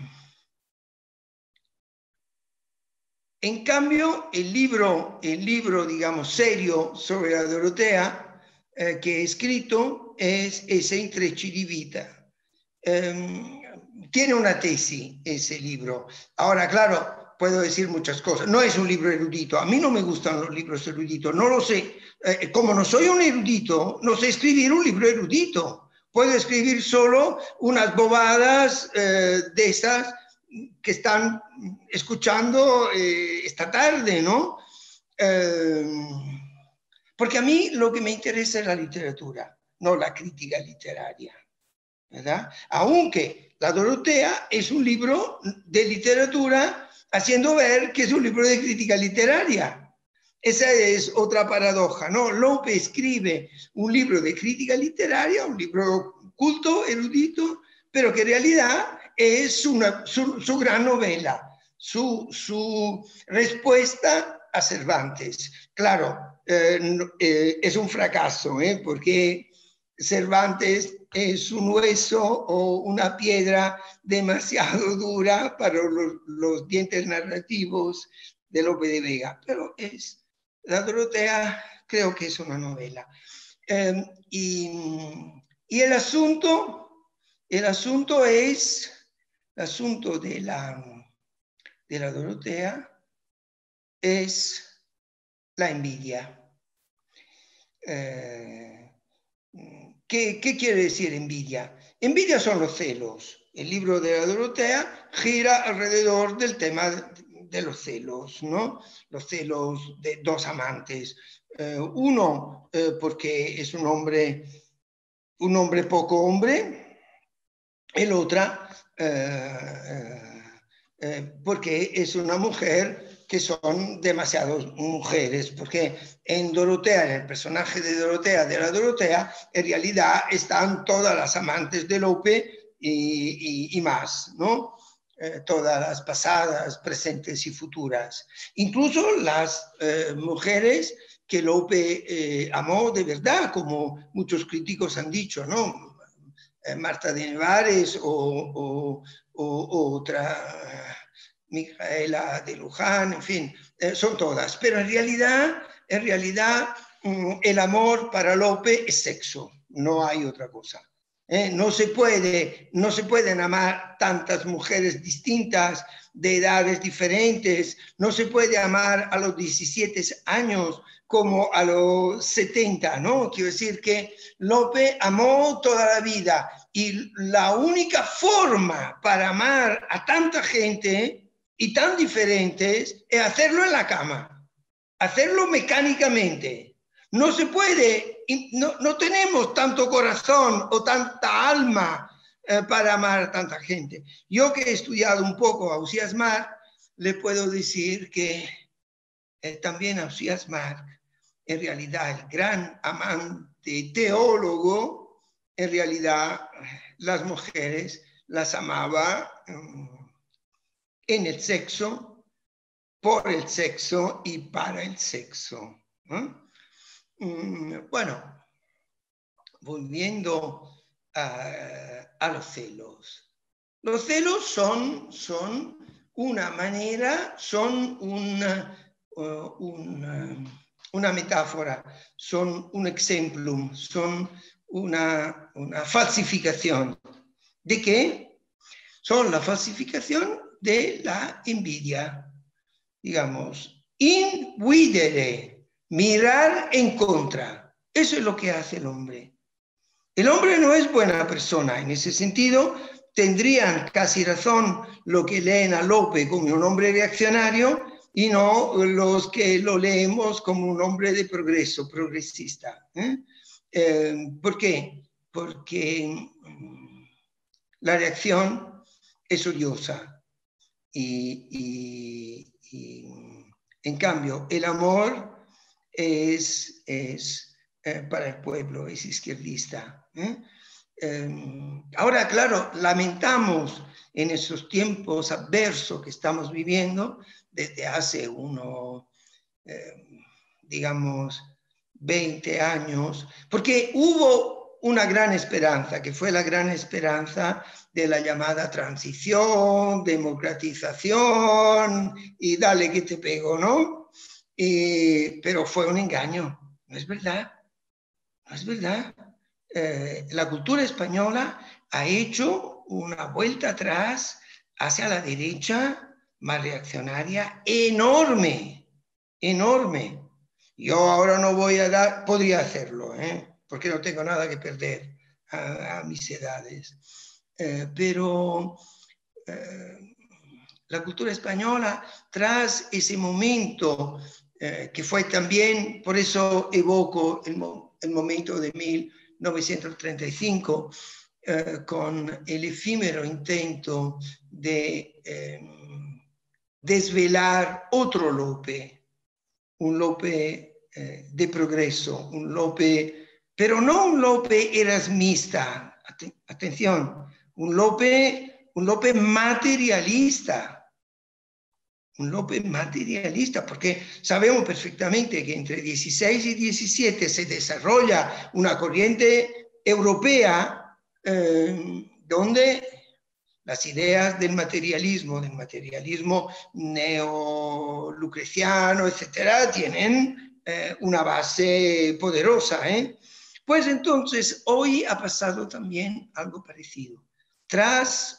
en cambio, el libro, el libro, digamos, serio sobre la Dorotea eh, que he escrito es ese Intrecci di Vita. Eh, tiene una tesis ese libro. Ahora, claro, puedo decir muchas cosas. No es un libro erudito. A mí no me gustan los libros eruditos. No lo sé. Eh, como no soy un erudito, no sé escribir un libro erudito. Puedo escribir solo unas bobadas eh, de esas que están escuchando eh, esta tarde, ¿no? Eh, porque a mí lo que me interesa es la literatura, no la crítica literaria, ¿verdad? Aunque la Dorotea es un libro de literatura haciendo ver que es un libro de crítica literaria. Esa es otra paradoja, ¿no? Lope escribe un libro de crítica literaria, un libro culto, erudito, pero que en realidad es una, su, su gran novela, su, su respuesta a Cervantes. Claro, eh, eh, es un fracaso, ¿eh? Porque Cervantes es un hueso o una piedra demasiado dura para los, los dientes narrativos de Lope de Vega, pero es, la Dorotea creo que es una novela. Eh, y, y el asunto, el asunto es, el asunto de la, de la Dorotea es la envidia. Eh, ¿Qué, ¿Qué quiere decir envidia? Envidia son los celos. El libro de la Dorotea gira alrededor del tema de los celos, ¿no? Los celos de dos amantes. Eh, uno, eh, porque es un hombre, un hombre poco hombre, y la otra, eh, eh, porque es una mujer que son demasiadas mujeres, porque en Dorotea, en el personaje de Dorotea, de la Dorotea, en realidad están todas las amantes de Lope y, y, y más, ¿no? Eh, todas las pasadas, presentes y futuras. Incluso las eh, mujeres que Lope eh, amó de verdad, como muchos críticos han dicho, ¿no? Eh, Marta de Nevares o, o, o, o otra... Micaela de Luján, en fin, eh, son todas. Pero en realidad, en realidad mm, el amor para Lope es sexo, no hay otra cosa. Eh, no se puede, no se pueden amar tantas mujeres distintas, de edades diferentes, no se puede amar a los diecisiete años como a los setenta, ¿no? Quiero decir que Lope amó toda la vida y la única forma para amar a tanta gente y tan diferentes es hacerlo en la cama, hacerlo mecánicamente. No se puede, no, no tenemos tanto corazón o tanta alma eh, para amar a tanta gente. Yo que he estudiado un poco a Ausiàs March, le puedo decir que eh, también Ausiàs March, en realidad el gran amante teólogo, en realidad las mujeres las amaba um, en el sexo, por el sexo y para el sexo. ¿Eh? Mm, bueno, volviendo a, a los celos. Los celos son, son una manera, son una, uh, una, una metáfora, son un exemplum, son una, una falsificación. ¿De qué? Son la falsificación de la envidia. Digamos, invidere, mirar en contra. Eso es lo que hace el hombre. El hombre no es buena persona. En ese sentido, tendrían casi razón lo que leen a Lope como un hombre reaccionario y no los que lo leemos como un hombre de progreso, progresista. ¿Eh? Eh, ¿Por qué? Porque la reacción es odiosa y, y, y en cambio el amor es, es eh, para el pueblo, es izquierdista. ¿eh? Eh, ahora, claro, lamentamos en esos tiempos adversos que estamos viviendo desde hace uno, eh, digamos, veinte años, porque hubo una gran esperanza, que fue la gran esperanza de la llamada transición, democratización y dale que te pego, ¿no? Y, pero fue un engaño, no es verdad, no es verdad. Eh, la cultura española ha hecho una vuelta atrás hacia la derecha más reaccionaria enorme, enorme. Yo ahora no voy a dar, podría hacerlo, ¿eh? Porque no tengo nada que perder a, a mis edades. Eh, pero eh, la cultura española, tras ese momento, eh, que fue también, por eso evoco el, el momento de mil novecientos treinta y cinco, eh, con el efímero intento de eh, desvelar otro Lope, un Lope eh, de progreso, un Lope, pero no un Lope erasmista, atención, un Lope, un Lope materialista, un Lope materialista, porque sabemos perfectamente que entre dieciséis y diecisiete se desarrolla una corriente europea eh, donde las ideas del materialismo, del materialismo neolucreciano, etcétera, tienen eh, una base poderosa. ¿eh? Pues entonces hoy ha pasado también algo parecido. Tras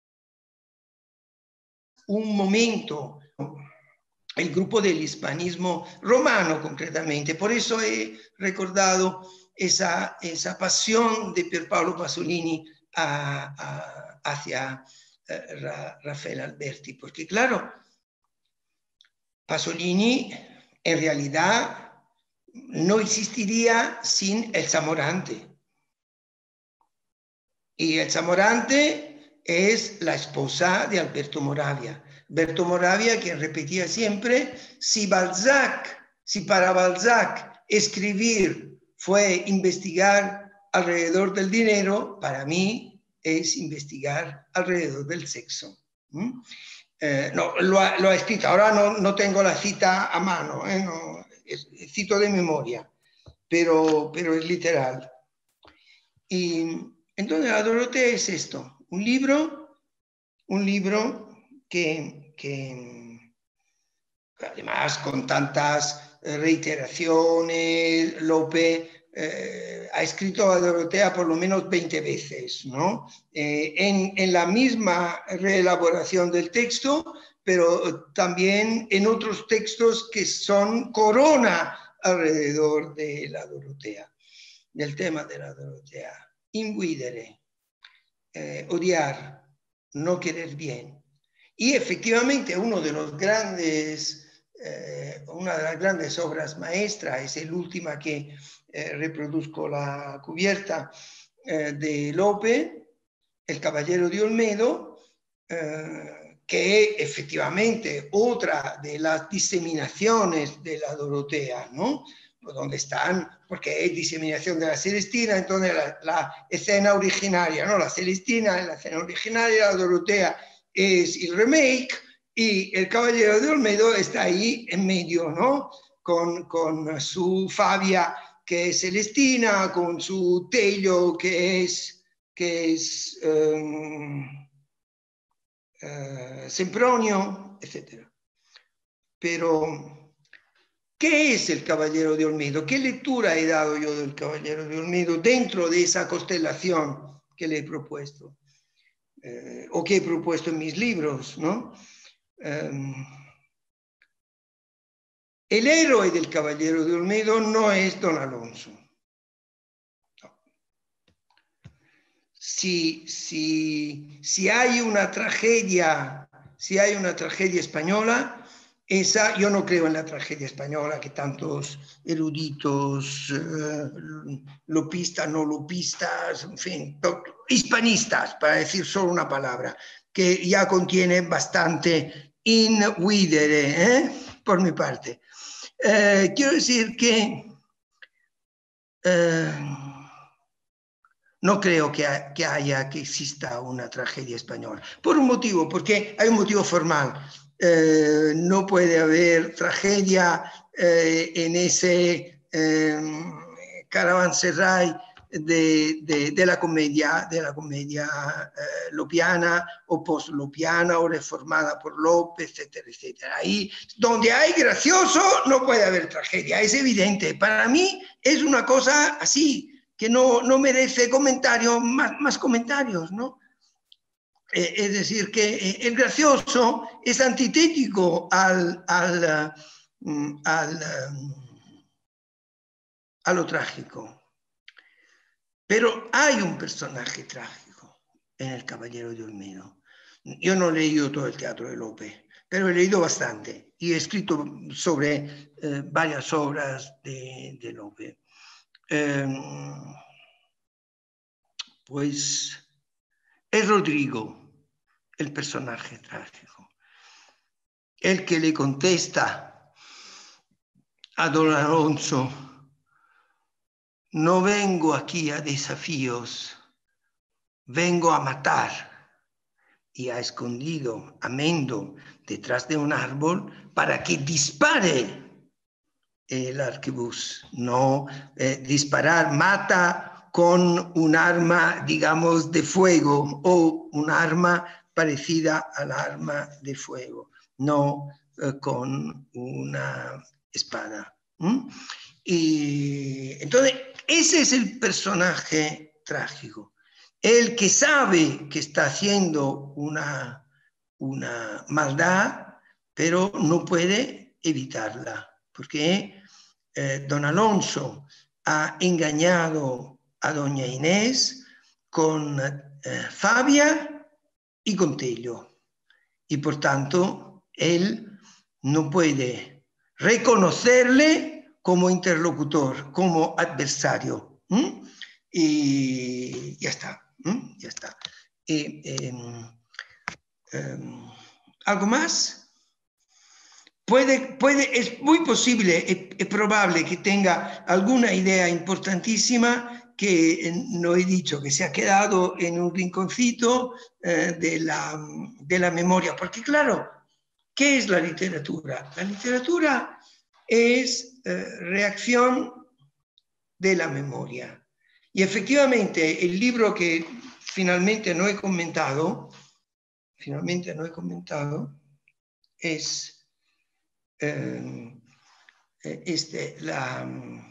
un momento, el grupo del hispanismo romano concretamente, por eso he recordado esa, esa pasión de Pierpaolo Pasolini a, a, hacia uh, Ra, Rafael Alberti, porque claro, Pasolini en realidad no existiría sin el Zamorante. Y el Zamorante es la esposa de Alberto Moravia. Alberto Moravia, quien repetía siempre, si Balzac, si para Balzac escribir fue investigar alrededor del dinero, para mí es investigar alrededor del sexo. ¿Mm? Eh, no, lo ha, lo ha escrito, ahora no, no tengo la cita a mano, eh, no, es, cito de memoria, pero, pero es literal. Y entonces la Dorotea es esto, un libro, un libro que, que además con tantas reiteraciones, Lope eh, ha escrito a Dorotea por lo menos veinte veces, ¿no? Eh, en, en la misma reelaboración del texto, pero también en otros textos que son corona alrededor de la Dorotea, del tema de la Dorotea. Invidere, eh, odiar, no querer bien. Y efectivamente uno de los grandes, eh, una de las grandes obras maestras, es el última que eh, reproduzco la cubierta eh, de Lope, El Caballero de Olmedo, eh, que es efectivamente otra de las diseminaciones de la Dorotea, ¿no? Donde están, porque es diseminación de la Celestina, entonces la, la escena originaria, ¿no? La Celestina es la escena originaria, la Dorotea es el remake y el Caballero de Olmedo está ahí en medio, ¿no? Con, con su Fabia, que es Celestina, con su Tello, que es, que es um, uh, Sempronio, etcétera. Pero, ¿qué es el Caballero de Olmedo? ¿Qué lectura he dado yo del Caballero de Olmedo dentro de esa constelación que le he propuesto? Eh, o que he propuesto en mis libros, ¿no? Um, el héroe del Caballero de Olmedo no es Don Alonso. No. Si, si, si hay una tragedia, si hay una tragedia española, esa, yo no creo en la tragedia española que tantos eruditos, eh, lopistas, no lopistas, en fin, hispanistas, para decir solo una palabra, que ya contiene bastante invidere, ¿eh? Por mi parte. Eh, quiero decir que eh, no creo que, ha, que haya, que exista una tragedia española. Por un motivo, porque hay un motivo formal. Eh, no puede haber tragedia eh, en ese eh, caravanserai de, de, de la comedia, de la comedia eh, lopiana o post-lopiana o reformada por Lope, etcétera, etcétera. Ahí donde hay gracioso no puede haber tragedia, es evidente. Para mí es una cosa así, que no, no merece comentarios, más, más comentarios, ¿no? Eh, es decir, que eh, el gracioso es antitético al, al, uh, al, uh, a lo trágico. Pero hay un personaje trágico en El Caballero de Olmedo. Yo no he leído todo el teatro de Lope, pero he leído bastante y he escrito sobre eh, varias obras de, de Lope. Eh, pues es Rodrigo el personaje trágico, el que le contesta a Don Alonso: no vengo aquí a desafíos, vengo a matar. Y ha escondido a Mendo detrás de un árbol para que dispare el arquebús. No eh, disparar, mata con un arma, digamos, de fuego o un arma parecida al arma de fuego, no eh, con una espada. ¿Mm? Y entonces, ese es el personaje trágico. El que sabe que está haciendo una, una maldad, pero no puede evitarla, porque eh, Don Alonso ha engañado a Doña Inés con eh, Fabia y con Tello, y por tanto él no puede reconocerle como interlocutor, como adversario. ¿Mm? Y ya está, ¿Mm? ya está. Y, eh, eh, ¿algo más? Puede, puede, es muy posible, es, es probable que tenga alguna idea importantísima que no he dicho, que se ha quedado en un rinconcito eh, de, la, de la memoria. Porque claro, ¿qué es la literatura? La literatura es eh, reacción de la memoria. Y efectivamente, el libro que finalmente no he comentado, finalmente no he comentado, es eh, este, la,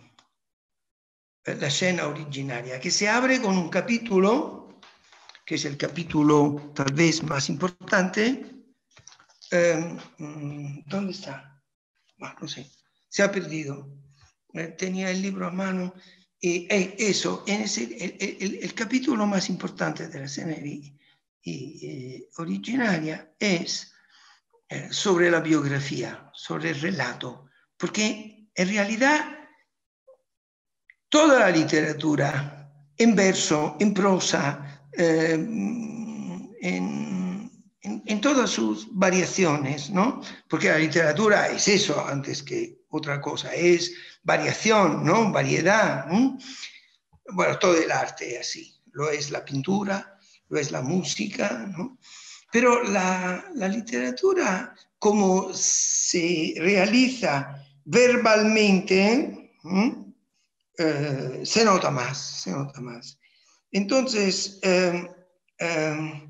la escena originaria, que se abre con un capítulo, que es el capítulo tal vez más importante. Eh, ¿Dónde está? Bueno, no sé, se ha perdido. Eh, tenía el libro a mano. Y eh, eso, en ese, el, el, el, capítulo más importante de la escena y, y, eh, originaria es eh, sobre la biografía, sobre el relato, porque en realidad toda la literatura, en verso, en prosa, eh, en, en, en todas sus variaciones, ¿no? Porque la literatura es eso antes que otra cosa, es variación, ¿no? Variedad, ¿no? Bueno, todo el arte es así, lo es la pintura, lo es la música, ¿no? Pero la, la literatura, como se realiza verbalmente, ¿no? Eh, se nota más, se nota más. Entonces, eh, eh,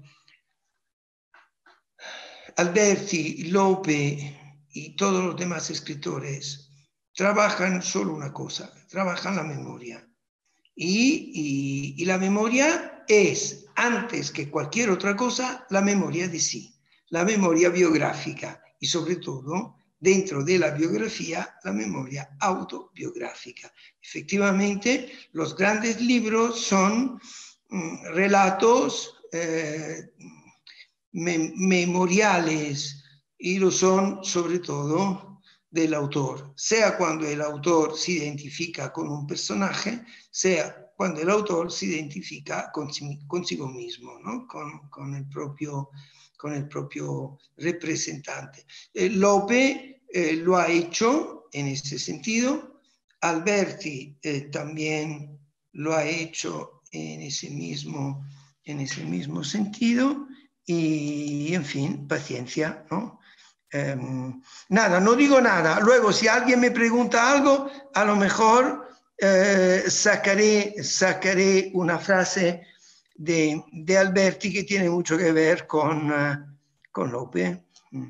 Alberti, Lope y todos los demás escritores trabajan solo una cosa, trabajan la memoria. Y, y, y la memoria es, antes que cualquier otra cosa, la memoria de sí, la memoria biográfica y sobre todo, dentro de la biografía, la memoria autobiográfica. Efectivamente, los grandes libros son mm, relatos eh, me memoriales y lo son sobre todo del autor, sea cuando el autor se identifica con un personaje, sea cuando el autor se identifica consigo mismo, ¿no? con, con, el propio, con el propio representante. Eh, Lope eh, lo ha hecho en ese sentido, Alberti eh, también lo ha hecho en ese mismo, en ese mismo sentido y, en fin, paciencia, ¿no? Eh, nada, no digo nada. Luego, si alguien me pregunta algo, a lo mejor eh, sacaré, sacaré una frase de, de Alberti que tiene mucho que ver con, uh, con Lope.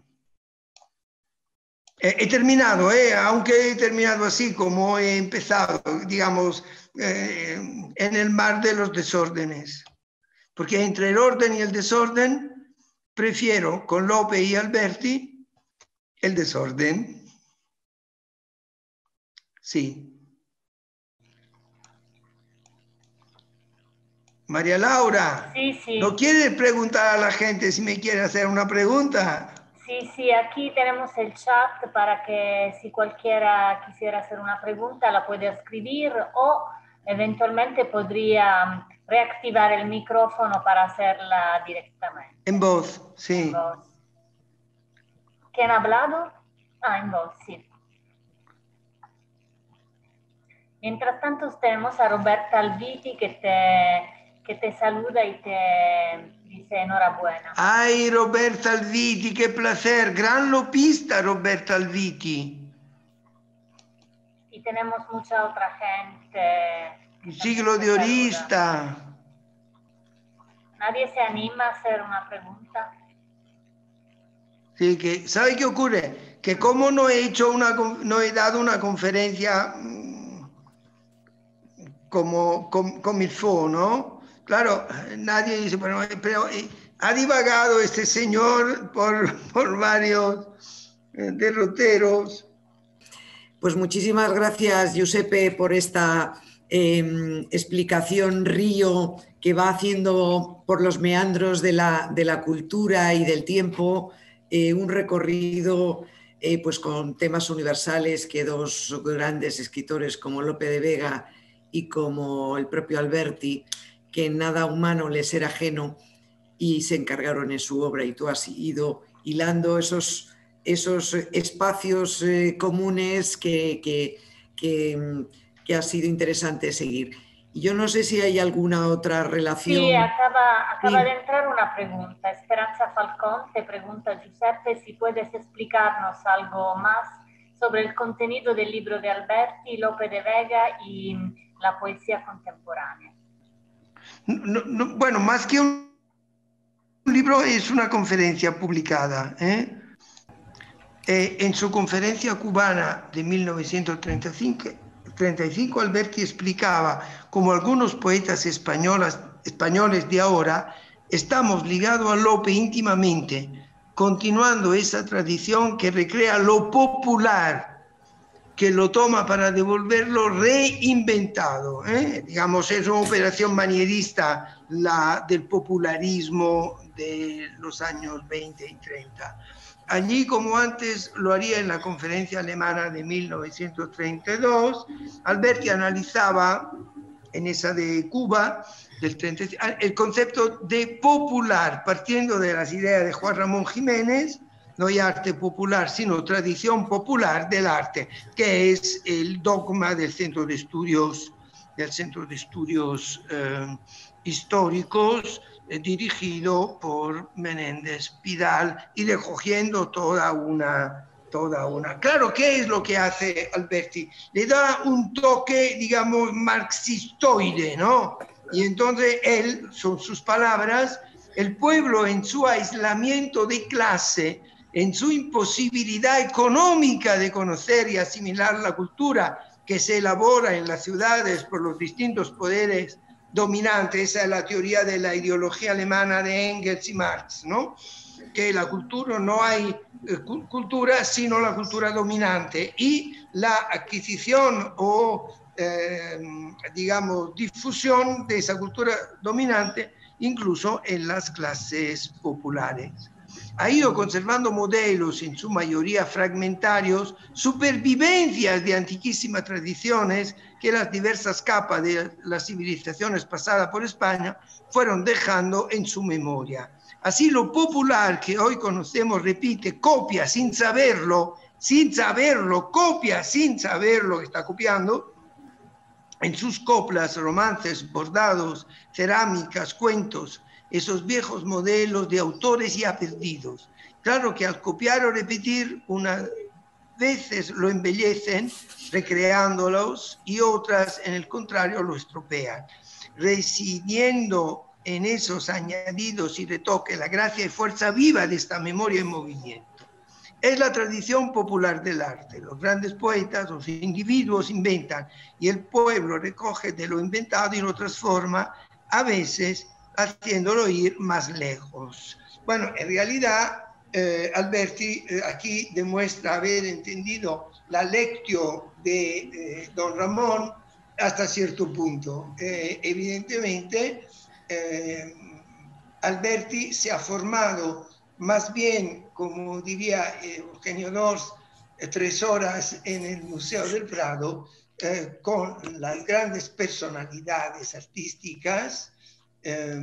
Eh, he terminado, eh, aunque he terminado así como he empezado, digamos, eh, en el mar de los desórdenes. Porque entre el orden y el desorden, prefiero con Lope y Alberti el desorden. Sí. María Laura, sí, sí. ¿no quieres preguntar a la gente si me quiere hacer una pregunta? Sí, sí, aquí tenemos el chat para que si cualquiera quisiera hacer una pregunta la puede escribir o eventualmente podría reactivar el micrófono para hacerla directamente. En voz, sí. En voz. ¿Quién ha hablado? Ah, en voz, sí. Mientras tanto tenemos a Roberta Alviti que te, que te saluda y te dice enhorabuena. Ay, Roberta Alviti, qué placer. Gran lopista, Roberta Alviti. Y tenemos mucha otra gente. Un siglo de orista. ¿Nadie se anima a hacer una pregunta? Sí, que, ¿sabe qué ocurre? Que como no he hecho una, no he dado una conferencia como con, con il fo, ¿no? Claro, nadie dice, pero, pero ha divagado este señor por, por varios derroteros. Pues muchísimas gracias, Giuseppe, por esta eh, explicación río que va haciendo por los meandros de la, de la cultura y del tiempo eh, un recorrido eh, pues con temas universales que dos grandes escritores como Lope de Vega y como el propio Alberti, que nada humano les era ajeno y se encargaron en su obra, y tú has ido hilando esos, esos espacios eh, comunes que, que, que, que ha sido interesante seguir. Y yo no sé si hay alguna otra relación. Sí, acaba, acaba Sí. de entrar una pregunta. Esperanza Falcón te pregunta, Giuseppe, si puedes explicarnos algo más sobre el contenido del libro de Alberti, Lope de Vega y la poesía contemporánea. No, no, bueno, más que un libro es una conferencia publicada. ¿eh? Eh, en su conferencia cubana de mil novecientos treinta y cinco, Alberti explicaba cómo algunos poetas españolas, españoles de ahora estamos ligados a Lope íntimamente, continuando esa tradición que recrea lo popular, que lo toma para devolverlo reinventado. ¿eh? Digamos, es una operación manierista la del popularismo de los años veinte y treinta. Allí, como antes lo haría en la conferencia alemana de mil novecientos treinta y dos, Alberti analizaba en esa de Cuba del treinta y cinco, el concepto de popular, partiendo de las ideas de Juan Ramón Jiménez, no hay arte popular, sino tradición popular del arte, que es el dogma del Centro de Estudios, del Centro de Estudios eh, Históricos, eh, dirigido por Menéndez Pidal, y recogiendo toda una, toda una... Claro, ¿qué es lo que hace Alberti? Le da un toque, digamos, marxistoide, ¿no? Y entonces él, son sus palabras, el pueblo en su aislamiento de clase, en su imposibilidad económica de conocer y asimilar la cultura que se elabora en las ciudades por los distintos poderes dominantes. Esa es la teoría de la ideología alemana de Engels y Marx, ¿no? Que la cultura, no hay eh, cultura sino la cultura dominante, y la adquisición o eh, digamos difusión de esa cultura dominante incluso en las clases populares. Ha ido conservando modelos, en su mayoría fragmentarios, supervivencias de antiquísimas tradiciones que las diversas capas de las civilizaciones pasadas por España fueron dejando en su memoria. Así, lo popular que hoy conocemos repite, copia sin saberlo, sin saberlo, copia sin saberlo que está copiando, en sus coplas, romances, bordados, cerámicas, cuentos, esos viejos modelos de autores ya perdidos. Claro que al copiar o repetir, unas veces lo embellecen recreándolos y otras, en el contrario, lo estropean, residiendo en esos añadidos y retoques la gracia y fuerza viva de esta memoria en movimiento. Es la tradición popular del arte. Los grandes poetas, los individuos inventan y el pueblo recoge de lo inventado y lo transforma, a veces haciéndolo ir más lejos. Bueno, en realidad, eh, Alberti eh, aquí demuestra haber entendido la lectio de eh, don Ramón hasta cierto punto. Eh, evidentemente, eh, Alberti se ha formado más bien, como diría eh, Eugenio Dors, eh, tres horas en el Museo del Prado, eh, con las grandes personalidades artísticas eh,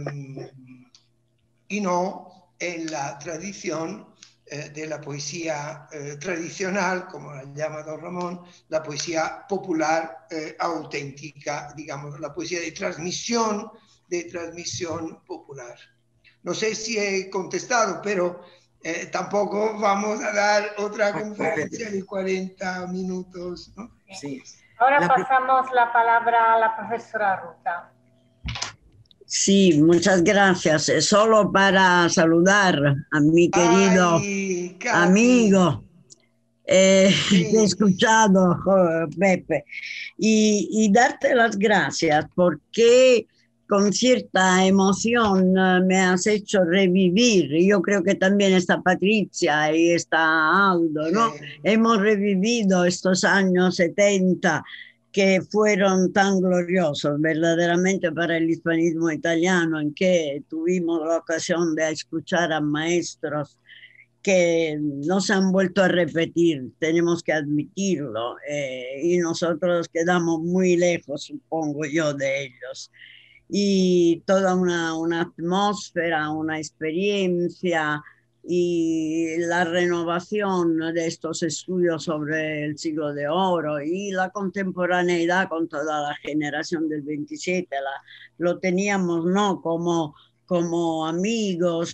y no en la tradición eh, de la poesía eh, tradicional, como la llama don Ramón, la poesía popular eh, auténtica, digamos, la poesía de transmisión, de transmisión popular. No sé si he contestado, pero eh, tampoco vamos a dar otra conferencia de cuarenta minutos, ¿no? Sí. Ahora pasamos la palabra a la profesora Ruta. Sí, muchas gracias. Solo para saludar a mi querido Ay, amigo eh, sí. que he escuchado, Pepe, y, y darte las gracias porque con cierta emoción uh, me has hecho revivir. Yo creo que también está Patricia y está Aldo, ¿no? Sí. Hemos revivido estos años setenta que fueron tan gloriosos verdaderamente para el hispanismo italiano, en que tuvimos la ocasión de escuchar a maestros que no se han vuelto a repetir, tenemos que admitirlo, eh, y nosotros quedamos muy lejos, supongo yo, de ellos. Y toda una, una atmósfera, una experiencia y la renovación de estos estudios sobre el siglo de oro y la contemporaneidad con toda la generación del veintisiete, la, lo teníamos, ¿no?, como, como amigos,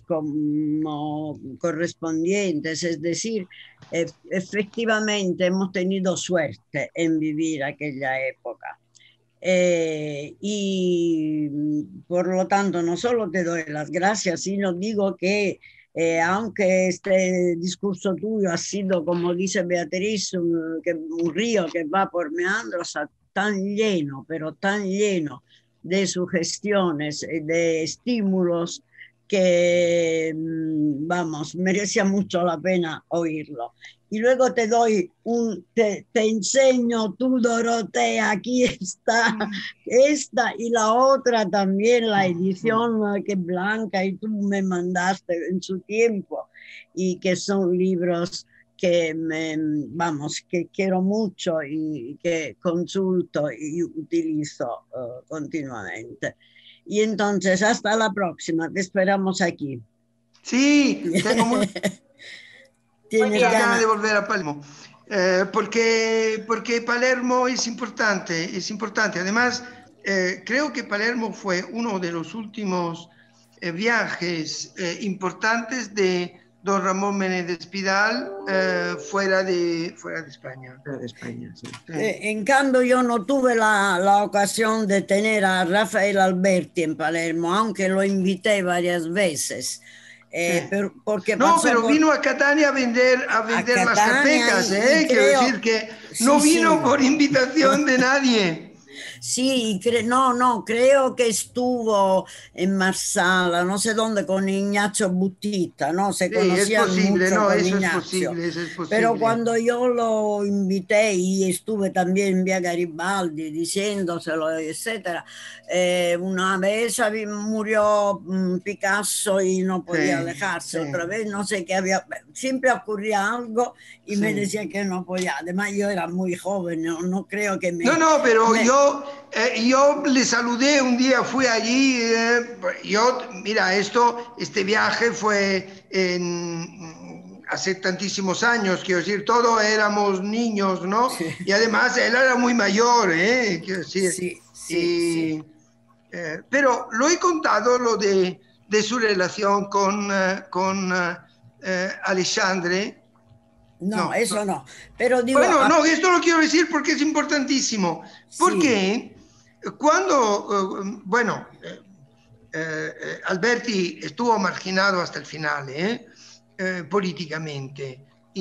como correspondientes, es decir, e efectivamente hemos tenido suerte en vivir aquella época. Eh, y por lo tanto no solo te doy las gracias, sino digo que eh, aunque este discurso tuyo ha sido, como dice Beatriz, un, que, un río que va por meandros, tan lleno, pero tan lleno de sugestiones, de estímulos, que, vamos, merecía mucho la pena oírlo. Y luego te doy un, te, te enseño tú, Dorotea, aquí está esta y la otra también, la edición que Blanca y tú me mandaste en su tiempo, y que son libros que me, vamos, que quiero mucho y que consulto y utilizo uh, continuamente. Y entonces, hasta la próxima, te esperamos aquí. Sí, tengo muy... Tienes ganas de volver a Palermo, eh, porque, porque Palermo es importante, es importante. Además, eh, creo que Palermo fue uno de los últimos eh, viajes eh, importantes de don Ramón Menéndez Pidal eh, fuera, de, fuera de España. Fuera de España, sí. Sí. Eh, en cambio, yo no tuve la, la ocasión de tener a Rafael Alberti en Palermo, aunque lo invité varias veces. Eh, sí. pero porque no, pero por... vino a Catania a vender, a vender a las carpetas, ¿eh? Y Quiero creo... decir que no sí, vino sí. por invitación de nadie. Sí, no, no, creo que estuvo en Marsala, no sé dónde, con Ignacio Butita, ¿no? Se sí, conocían es posible, mucho no, con eso Ignacio. es posible, eso es posible. Pero cuando yo lo invité y estuve también en Via Garibaldi diciéndoselo, etcétera, eh, una vez murió Picasso y no podía sí, alejarse, sí. Otra vez no sé qué había, siempre ocurría algo y sí. Me decía que no podía, además yo era muy joven, no, no creo que me... No, no, pero me... yo, eh, yo le saludé un día, fui allí, eh, yo, mira, esto, este viaje fue en, hace tantísimos años, quiero decir, todos éramos niños, ¿no? Sí. Y además él era muy mayor, ¿eh? Quiero decir, sí, sí, y, sí. Eh, pero lo he contado, lo de, de su relación con, uh, con uh, eh, Alexandre. No, no, eso no. Pero digo, bueno, a... no, esto lo quiero decir porque es importantísimo. Porque sí. Cuando, uh, bueno, eh, eh, Alberti estuvo marginado hasta el final, ¿eh? Eh, políticamente.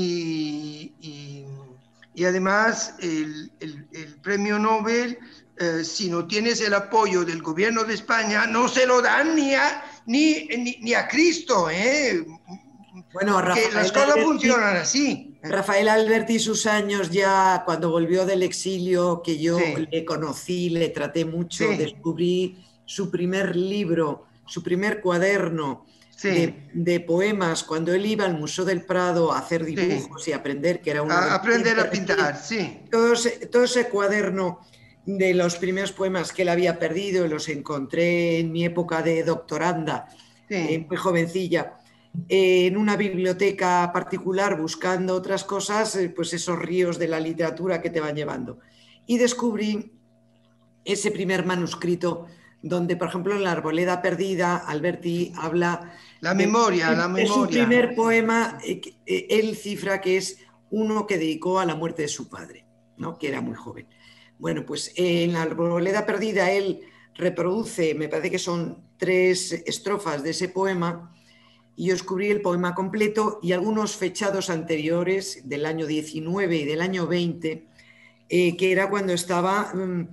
Y, y, y además el, el, el premio Nobel, eh, si no tienes el apoyo del gobierno de España, no se lo dan ni a, ni, ni, ni a Cristo, ¿eh? Bueno, Rafael las cosas Alberti, funcionan así. Rafael Alberti, sus años ya cuando volvió del exilio, que yo sí. le conocí, le traté mucho, sí. descubrí su primer libro, su primer cuaderno sí. de, de poemas, cuando él iba al Museo del Prado a hacer dibujos sí. y aprender, que era una... A aprender a pintar, sí. Todo ese, todo ese cuaderno de los primeros poemas que él había perdido, los encontré en mi época de doctoranda, sí. eh, muy jovencilla, eh, en una biblioteca particular buscando otras cosas, eh, pues esos ríos de la literatura que te van llevando. Y descubrí ese primer manuscrito donde, por ejemplo, en La Arboleda Perdida, Alberti habla... La memoria, de, la memoria. De su primer poema, eh, eh, él cifra que es uno que dedicó a la muerte de su padre, ¿no? Que era muy joven. Bueno, pues en La Arboleda Perdida él reproduce, me parece que son tres estrofas de ese poema, y yo descubrí el poema completo y algunos fechados anteriores del año diecinueve y del año veinte, eh, que era cuando estaba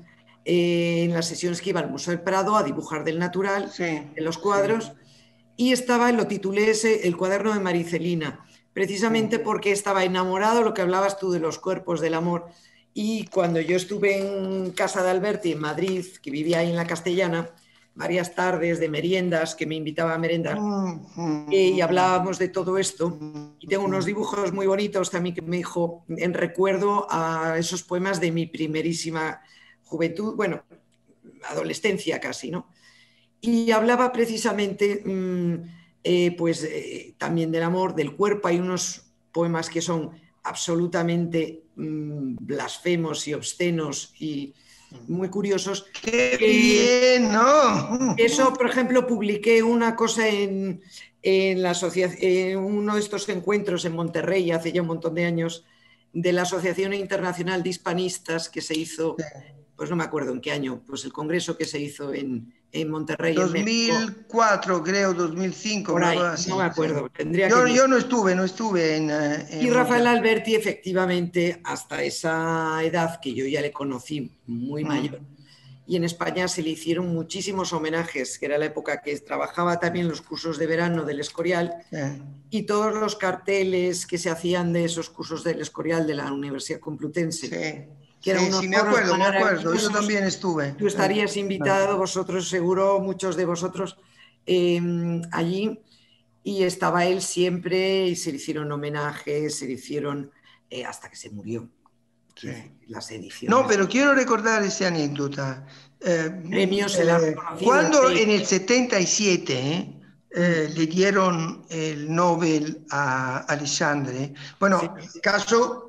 eh, en las sesiones que iba al Museo del Prado a dibujar del natural, sí, en los cuadros, sí. Y estaba, lo titulé ese, El cuaderno de Maricelina, precisamente sí. porque estaba enamorado, lo que hablabas tú de los cuerpos del amor. Y cuando yo estuve en casa de Alberti, en Madrid, que vivía ahí en la Castellana, varias tardes de meriendas que me invitaba a merendar eh, y hablábamos de todo esto. Y tengo unos dibujos muy bonitos también que me dijo en recuerdo a esos poemas de mi primerísima juventud, bueno, adolescencia casi, ¿no? Y hablaba precisamente mmm, eh, pues eh, también del amor, del cuerpo. Hay unos poemas que son absolutamente mmm, blasfemos y obscenos y muy curiosos. ¡Qué bien, ¿no? Eso, por ejemplo, publiqué una cosa en, en, la en uno de estos encuentros en Monterrey hace ya un montón de años de la Asociación Internacional de Hispanistas que se hizo, pues no me acuerdo en qué año, pues el congreso que se hizo en, en Monterrey, dos mil cuatro, en creo, dos mil cinco, por ahí, así, no me acuerdo. Sí. Tendría yo, que yo no estuve, no estuve en... en y Rafael Alberti, efectivamente, hasta esa edad que yo ya le conocí muy mayor, mm. y en España se le hicieron muchísimos homenajes, que era la época que trabajaba también los cursos de verano del Escorial, sí. Y todos los carteles que se hacían de esos cursos del Escorial de la Universidad Complutense. Sí. Que eran sí, unos sí, me acuerdo, me acuerdo, yo también estuve. Tú estarías invitado, vosotros seguro, muchos de vosotros, eh, allí, y estaba él siempre, y se le hicieron homenajes, se le hicieron, eh, hasta que se murió, sí. Las ediciones. No, pero quiero recordar esa anécdota. Eh, Premios se eh, la han reconocido. Cuando en el setenta y siete eh, eh, le dieron el Nobel a Alexandre, bueno, sí. caso...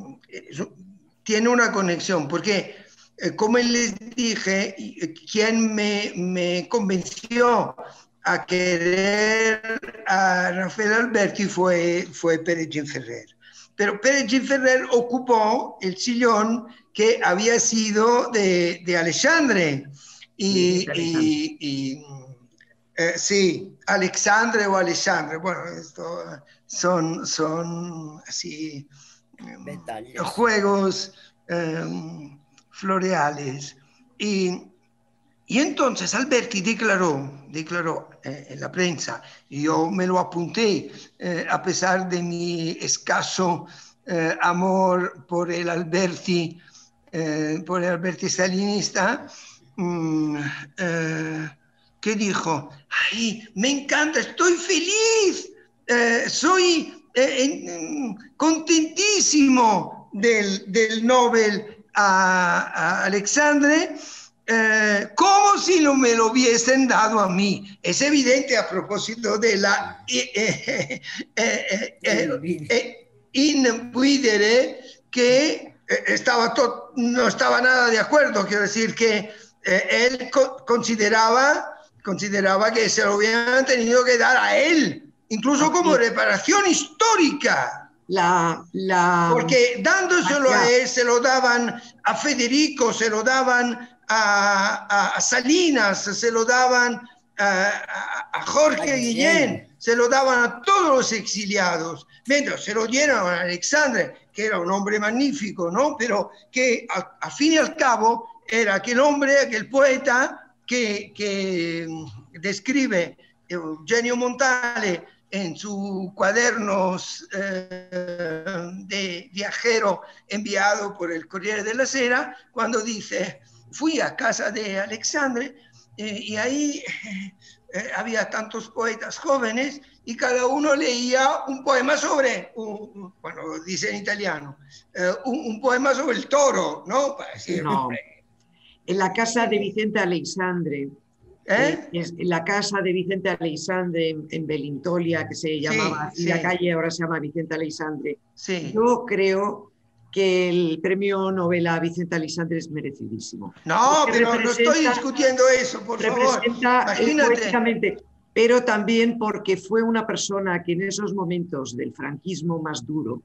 tiene una conexión, porque eh, como les dije, quien me, me convenció a querer a Rafael Alberti fue, fue Pérez Gimferrer. Pero Pérez Gimferrer ocupó el sillón que había sido de, de Alexandre. Y, sí, y, y eh, sí, Alexandre o Alexandre, bueno, esto son, son así... Detalles. Juegos eh, floreales. Y, y entonces Alberti declaró, declaró eh, en la prensa, y yo me lo apunté, eh, a pesar de mi escaso eh, amor por el Alberti, eh, por el Alberti stalinista, mmm, eh, que dijo, ay, me encanta, estoy feliz, eh, soy... Eh, contentísimo del, del Nobel a, a Alexandre, eh, como si no me lo hubiesen dado a mí. Es evidente a propósito de la eh, eh, eh, eh, eh, invidere que estaba to, no estaba nada de acuerdo, quiero decir que eh, él co consideraba, consideraba que se lo hubieran tenido que dar a él, incluso como reparación histórica. La, la... Porque dándoselo a él, se lo daban a Federico, se lo daban a, a, a Salinas, se lo daban a, a, a Jorge Ay, Guillén, bien. se lo daban a todos los exiliados. Mientras se lo dieron a Alexandre, que era un hombre magnífico, ¿no? Pero que a, a fin y al cabo era aquel hombre, aquel poeta que, que describe Eugenio Montale en sus cuadernos eh, de viajero enviado por el Corriere della Sera, cuando dice, fui a casa de Alexandre eh, y ahí eh, había tantos poetas jóvenes y cada uno leía un poema sobre, un, bueno, dice en italiano, eh, un, un poema sobre el toro, ¿no? Para decir, no. En la casa de Vicente Aleixandre, ¿Eh? Es la casa de Vicente Aleixandre en, en Belintolia, que se llamaba sí, sí. La calle ahora se llama Vicente Aleixandre. Sí. Yo creo que el premio Nobel a Vicente Aleixandre es merecidísimo. No, pero no estoy discutiendo eso, por representa favor. Imagínate. Pero también porque fue una persona que en esos momentos del franquismo más duro,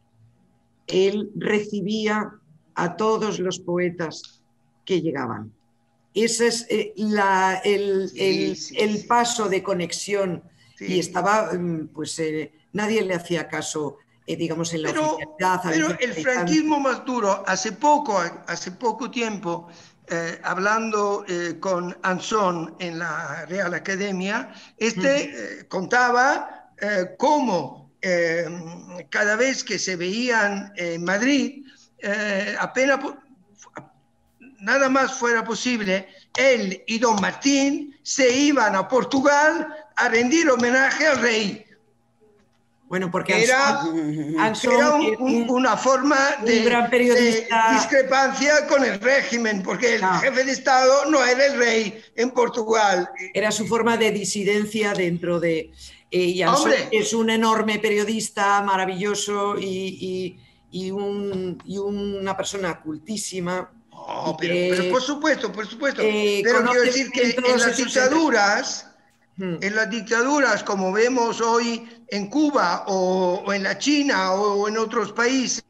él recibía a todos los poetas que llegaban. Ese es eh, la, el, sí, el, sí, el sí. paso de conexión sí. y estaba, pues eh, nadie le hacía caso, eh, digamos, en la pero, oficialidad. Pero el franquismo más duro, hace poco, hace poco tiempo, eh, hablando eh, con Anson en la Real Academia, este eh, contaba eh, cómo eh, cada vez que se veían en Madrid, eh, apenas... nada más fuera posible, él y don Martín se iban a Portugal a rendir homenaje al rey. Bueno, porque era, Anson era un, un, una forma de, un gran periodista. de discrepancia con el régimen, porque el no. jefe de Estado no era el rey en Portugal. Era su forma de disidencia dentro de... Eh, y Anson es un enorme periodista, maravilloso y, y, y, un, y una persona cultísima. Oh, pero, que, pero por supuesto, por supuesto. Eh, pero quiero decir que en las dictaduras... En las dictaduras, como vemos hoy en Cuba o, o en la China o en otros países,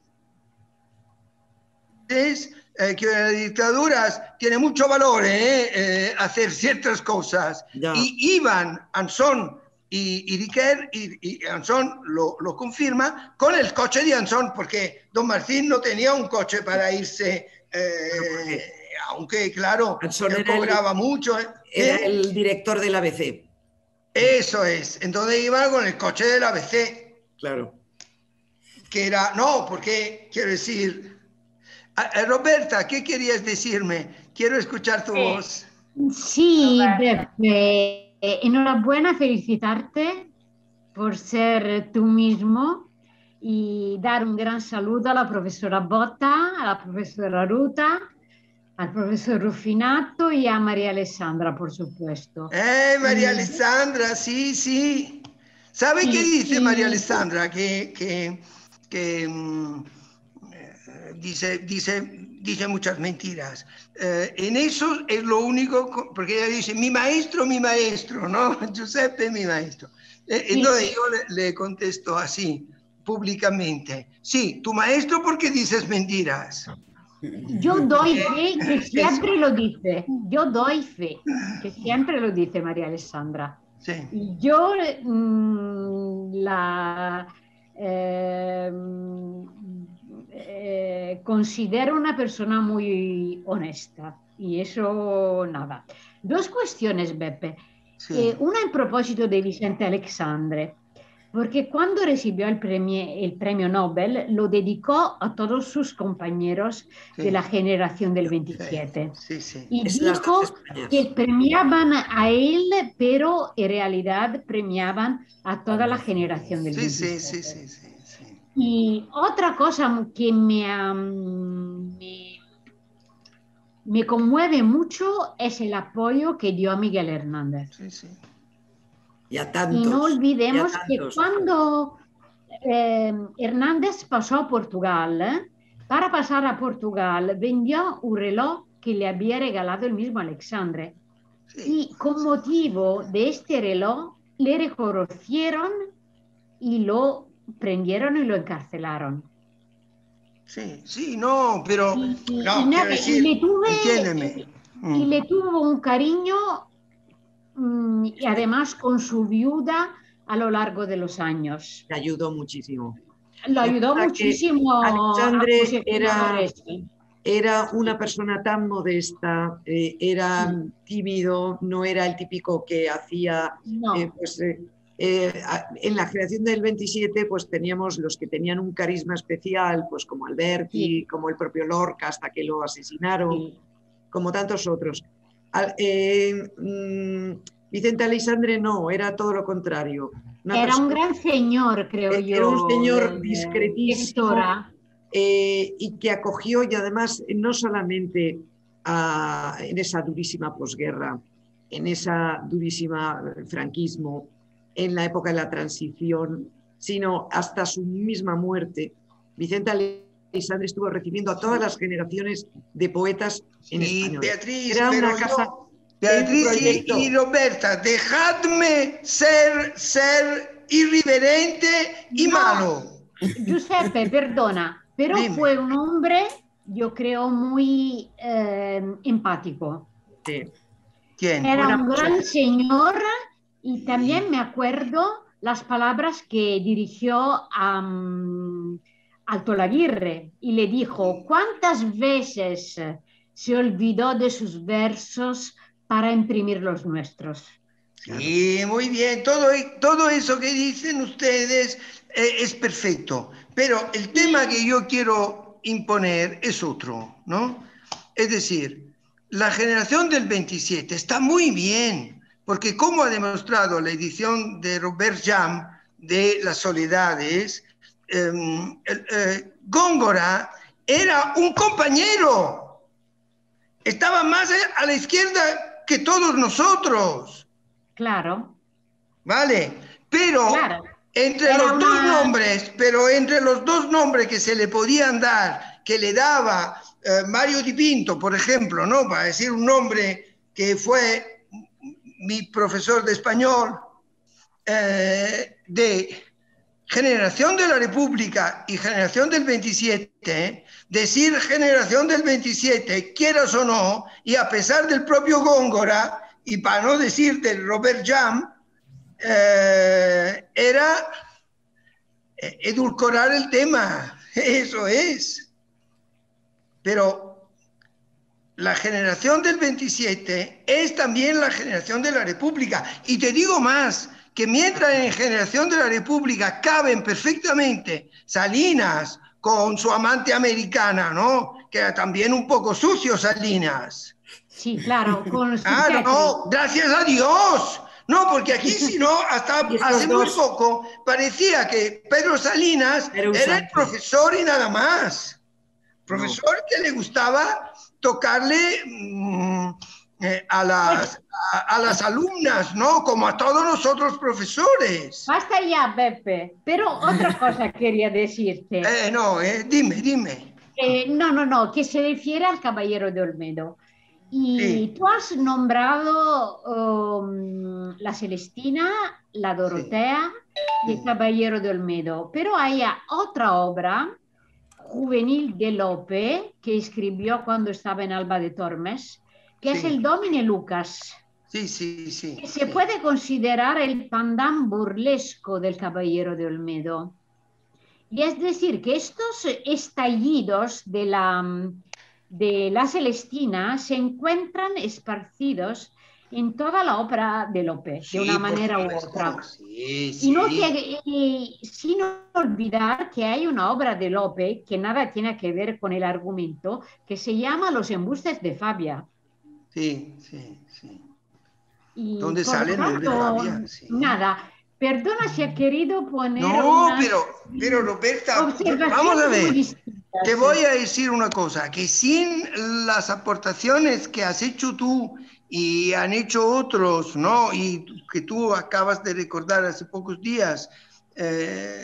eh, que en las dictaduras tiene mucho valor eh, eh, hacer ciertas cosas. Ya. Y iban Anson y, y Riquer, y, y Anson lo, lo confirma, con el coche de Anson, porque don Martín no tenía un coche para irse... Eh, aunque, claro, Anson él cobraba el, mucho. ¿eh? Era el director del A B C. Eso es. Entonces iban con el coche del A B C. Claro. Que era... No, porque, quiero decir... Eh, Roberta, ¿qué querías decirme? Quiero escuchar tu sí. voz. Sí, Beppe, enhorabuena, felicitarte por ser tú mismo y dar un gran saludo a la profesora Botta, a la profesora Ruta, al profesor Rufinato y a María Alessandra, por supuesto. Eh, María Alessandra, sí, sí. ¿Sabe sí, qué dice sí. María Alessandra? Que, que, que um, eh, dice, dice, dice muchas mentiras. Eh, en eso es lo único, porque ella dice, mi maestro, mi maestro, ¿no? Giuseppe, mi maestro. Eh, sí, entonces sí. yo le, le contesto así, públicamente. Sí, tu maestro porque dices mentiras. Yo doy fe que siempre lo dice, yo doy fe que siempre lo dice María Alessandra. Sí. Y yo mmm, la eh, eh, considero una persona muy honesta y eso nada. Dos cuestiones, Beppe. Sí. Eh, una en propósito de Vicente Alexandre. Porque cuando recibió el premio, el premio Nobel, lo dedicó a todos sus compañeros sí. de la generación del veintisiete. Sí, sí. Y Es dijo que premiaban a él, pero en realidad premiaban a toda la generación del sí, veintisiete. Sí, sí, sí, sí, sí. Y otra cosa que me, um, me, me conmueve mucho es el apoyo que dio a Miguel Hernández. Sí, sí. Y, a tantos, y no olvidemos y que cuando eh, Hernández pasó a Portugal, ¿eh? para pasar a Portugal vendió un reloj que le había regalado el mismo Alexandre. Sí. Y con motivo de este reloj le reconocieron y lo prendieron y lo encarcelaron. Sí, sí, no, pero y, no, y, quiero decir, y le tuve, entiéndeme. Mm. Y le tuvo un cariño y además con su viuda a lo largo de los años. Le ayudó muchísimo. Lo ayudó muchísimo. Alexandre era, era una persona tan modesta, eh, era sí. tímido, no era el típico que hacía... No. Eh, pues, eh, eh, en la generación del veintisiete pues teníamos los que tenían un carisma especial, pues como Alberti, sí. como el propio Lorca hasta que lo asesinaron, sí. como tantos otros. Eh, mmm, Vicente Aleixandre no, era todo lo contrario. Una era persona, un gran señor, creo era yo. Era un señor discretísimo eh, y que acogió y además no solamente a, en esa durísima posguerra, en esa durísima franquismo, en la época de la transición, sino hasta su misma muerte. Vicente Aleixandre estuvo recibiendo a todas las generaciones de poetas en y español. Beatriz, era una yo, casa... Beatriz y, y Roberta, dejadme ser, ser irreverente y no, malo. Giuseppe, perdona, pero Dime. Fue un hombre, yo creo, muy eh, empático. Sí. ¿Quién? Era Buena un persona. gran señor y también me acuerdo las palabras que dirigió a um, Alto Laguirre y le dijo, ¿cuántas veces se olvidó de sus versos para imprimir los nuestros? Sí, muy bien, todo, todo eso que dicen ustedes eh, es perfecto, pero el tema que yo quiero imponer es otro, ¿no? Es decir, la generación del veintisiete está muy bien, porque como ha demostrado la edición de Robert Jam de Las Soledades, eh, eh, Góngora era un compañero, estaba más a la izquierda que todos nosotros. Claro. Vale, pero Claro. entre Era los una... dos nombres, pero entre los dos nombres que se le podían dar, que le daba eh, Mario Di Pinto, por ejemplo, ¿no? Para decir un nombre que fue mi profesor de español, eh, de Generación de la República y Generación del veintisiete, decir Generación del veintisiete, quieras o no, y a pesar del propio Góngora, y para no decir del Robert Jam, eh, era edulcorar el tema, eso es. Pero la generación del veintisiete es también la generación de la República. Y te digo más, que mientras en generación de la República caben perfectamente Salinas con su amante americana, ¿no? Que era también un poco sucio Salinas. Sí, claro, con Ah, no, gracias a Dios. No, porque aquí si no, hasta hace muy dos. poco parecía que Pedro Salinas Era un era el santo. profesor y nada más. Profesor No. que le gustaba tocarle mm, eh, a, las, a, a las alumnas, ¿no? Como a todos nosotros profesores. Basta ya, Beppe. Pero otra cosa quería decirte. Eh, no, eh, dime, dime. Eh, no, no, no, que se refiere al Caballero de Olmedo. Y Sí. tú has nombrado um, la Celestina, la Dorotea y el Caballero de Olmedo, pero hay otra obra juvenil de Lope que escribió cuando estaba en Alba de Tormes, que Sí. es el Domine Lucas, Sí, sí, sí. que se sí. puede considerar el pandán burlesco del Caballero de Olmedo. Y es decir, que estos estallidos de la, de la Celestina se encuentran esparcidos en toda la ópera de Lope, Sí, de una por manera u supuesto. otra. Sí, Y, no sí. que, y sin olvidar que hay una obra de Lope que nada tiene que ver con el argumento, que se llama Los embustes de Fabia. Sí, sí, sí. Y ¿Dónde por sale lo el nombre de tanto, Fabia? Sí. nada, perdona si he querido poner No, unas pero, pero Roberta, observaciones vamos a muy ver. distintas. Te voy a decir una cosa, que sin las aportaciones que has hecho tú y han hecho otros, ¿no? Y que tú acabas de recordar hace pocos días, eh,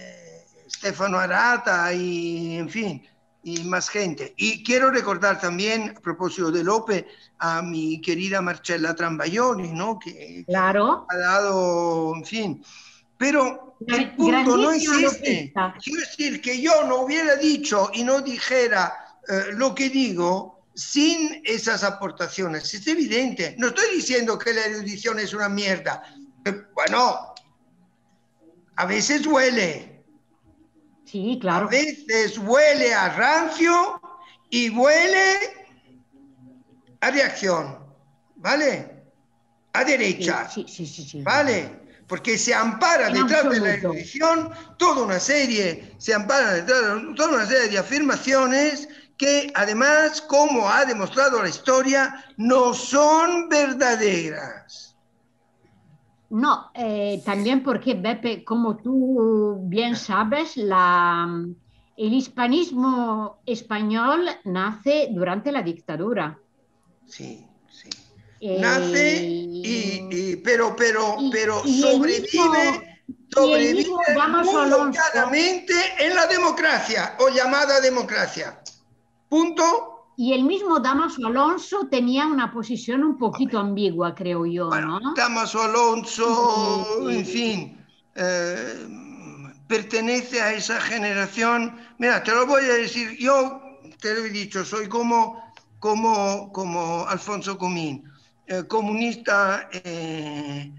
Stefano Arata y, en fin, y más gente. Y quiero recordar también, a propósito de Lope, a mi querida Marcella Trambayoni, ¿no? Que, Claro. que ha dado, en fin. Pero el Gran- punto no es grandísima este. lopista. Quiero decir que yo no hubiera dicho y no dijera eh, lo que digo sin esas aportaciones. Es evidente. No estoy diciendo que la erudición es una mierda. Eh, bueno, a veces huele. Sí, A claro. veces huele a rancio y huele a reacción. ¿Vale? A derecha. Sí, sí, sí, sí. ¿Vale? Porque se ampara En detrás de la absoluto. erudición toda una serie, se ampara detrás de toda una serie de afirmaciones que además, como ha demostrado la historia, no son verdaderas. No, eh, también porque, Beppe, como tú bien sabes, la, el hispanismo español nace durante la dictadura. Sí, sí. Eh, Nace, y, y- pero, pero, y- pero y el mismo, sobrevive, y el sobrevive mismo Dámaso muy Alonso, holgadamente en la democracia, o llamada democracia. Punto. y el mismo Dámaso Alonso tenía una posición un poquito ambigua, creo yo, Bueno, ¿no? Dámaso Alonso, Y- en fin, eh, pertenece a esa generación. Mira, te lo voy a decir, yo te lo he dicho, soy como, como, como Alfonso Comín, eh, comunista eh,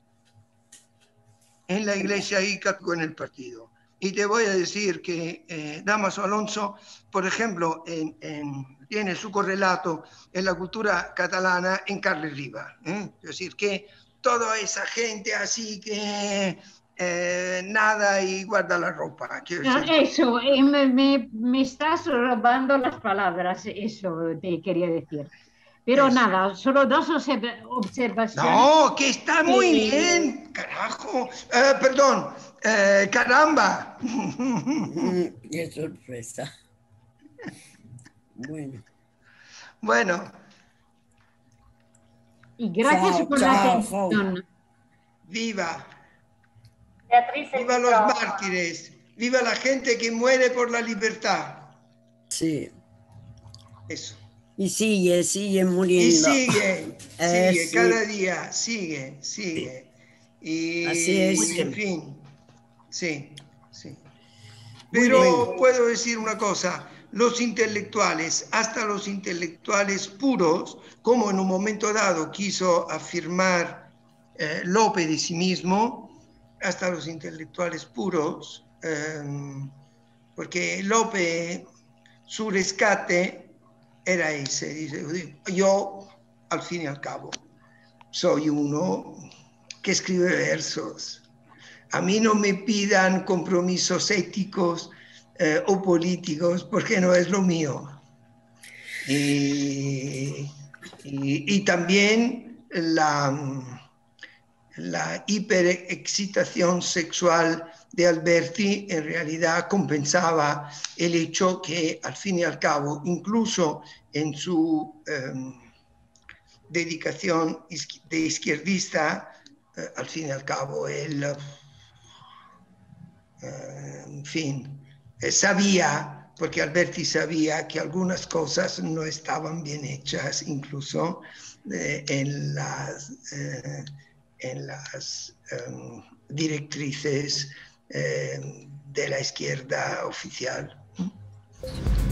en la iglesia y católico en el partido. Y te voy a decir que eh, Dámaso Alonso, por ejemplo, en, en, tiene su correlato en la cultura catalana en Carles Riba. ¿eh? Es decir, que toda esa gente así que, eh, nada y guarda la ropa. No, eso, eh, me, me, me estás robando las palabras, eso te quería decir. Pero eso. nada, solo dos observaciones. No, que está muy eh, bien, carajo. Eh, perdón, eh, caramba. Qué sorpresa. Bueno. Bueno. Y gracias chao, por chao, la atención. Viva. Beatriz, Viva los mártires. Viva la gente que muere por la libertad. Sí. Eso. Y sigue, sigue muriendo. Y sigue, eh, sigue, sí. cada día, sigue, sigue. Y, así es. Y, en fin, sí, sí. Pero bueno, puedo decir una cosa, los intelectuales, hasta los intelectuales puros, como en un momento dado quiso afirmar eh, Lope de sí mismo, hasta los intelectuales puros, eh, porque Lope, su rescate era ese, dice, yo al fin y al cabo soy uno que escribe versos. A mí no me pidan compromisos éticos eh, o políticos porque no es lo mío. Y, y, y también la, la hiperexcitación sexual de Alberti en realidad compensaba el hecho que al fin y al cabo, incluso en su eh, dedicación de izquierdista, eh, al fin y al cabo él, eh, en fin, eh, sabía, porque Alberti sabía que algunas cosas no estaban bien hechas, incluso eh, en las... Eh, en las um, directrices eh, de la izquierda oficial.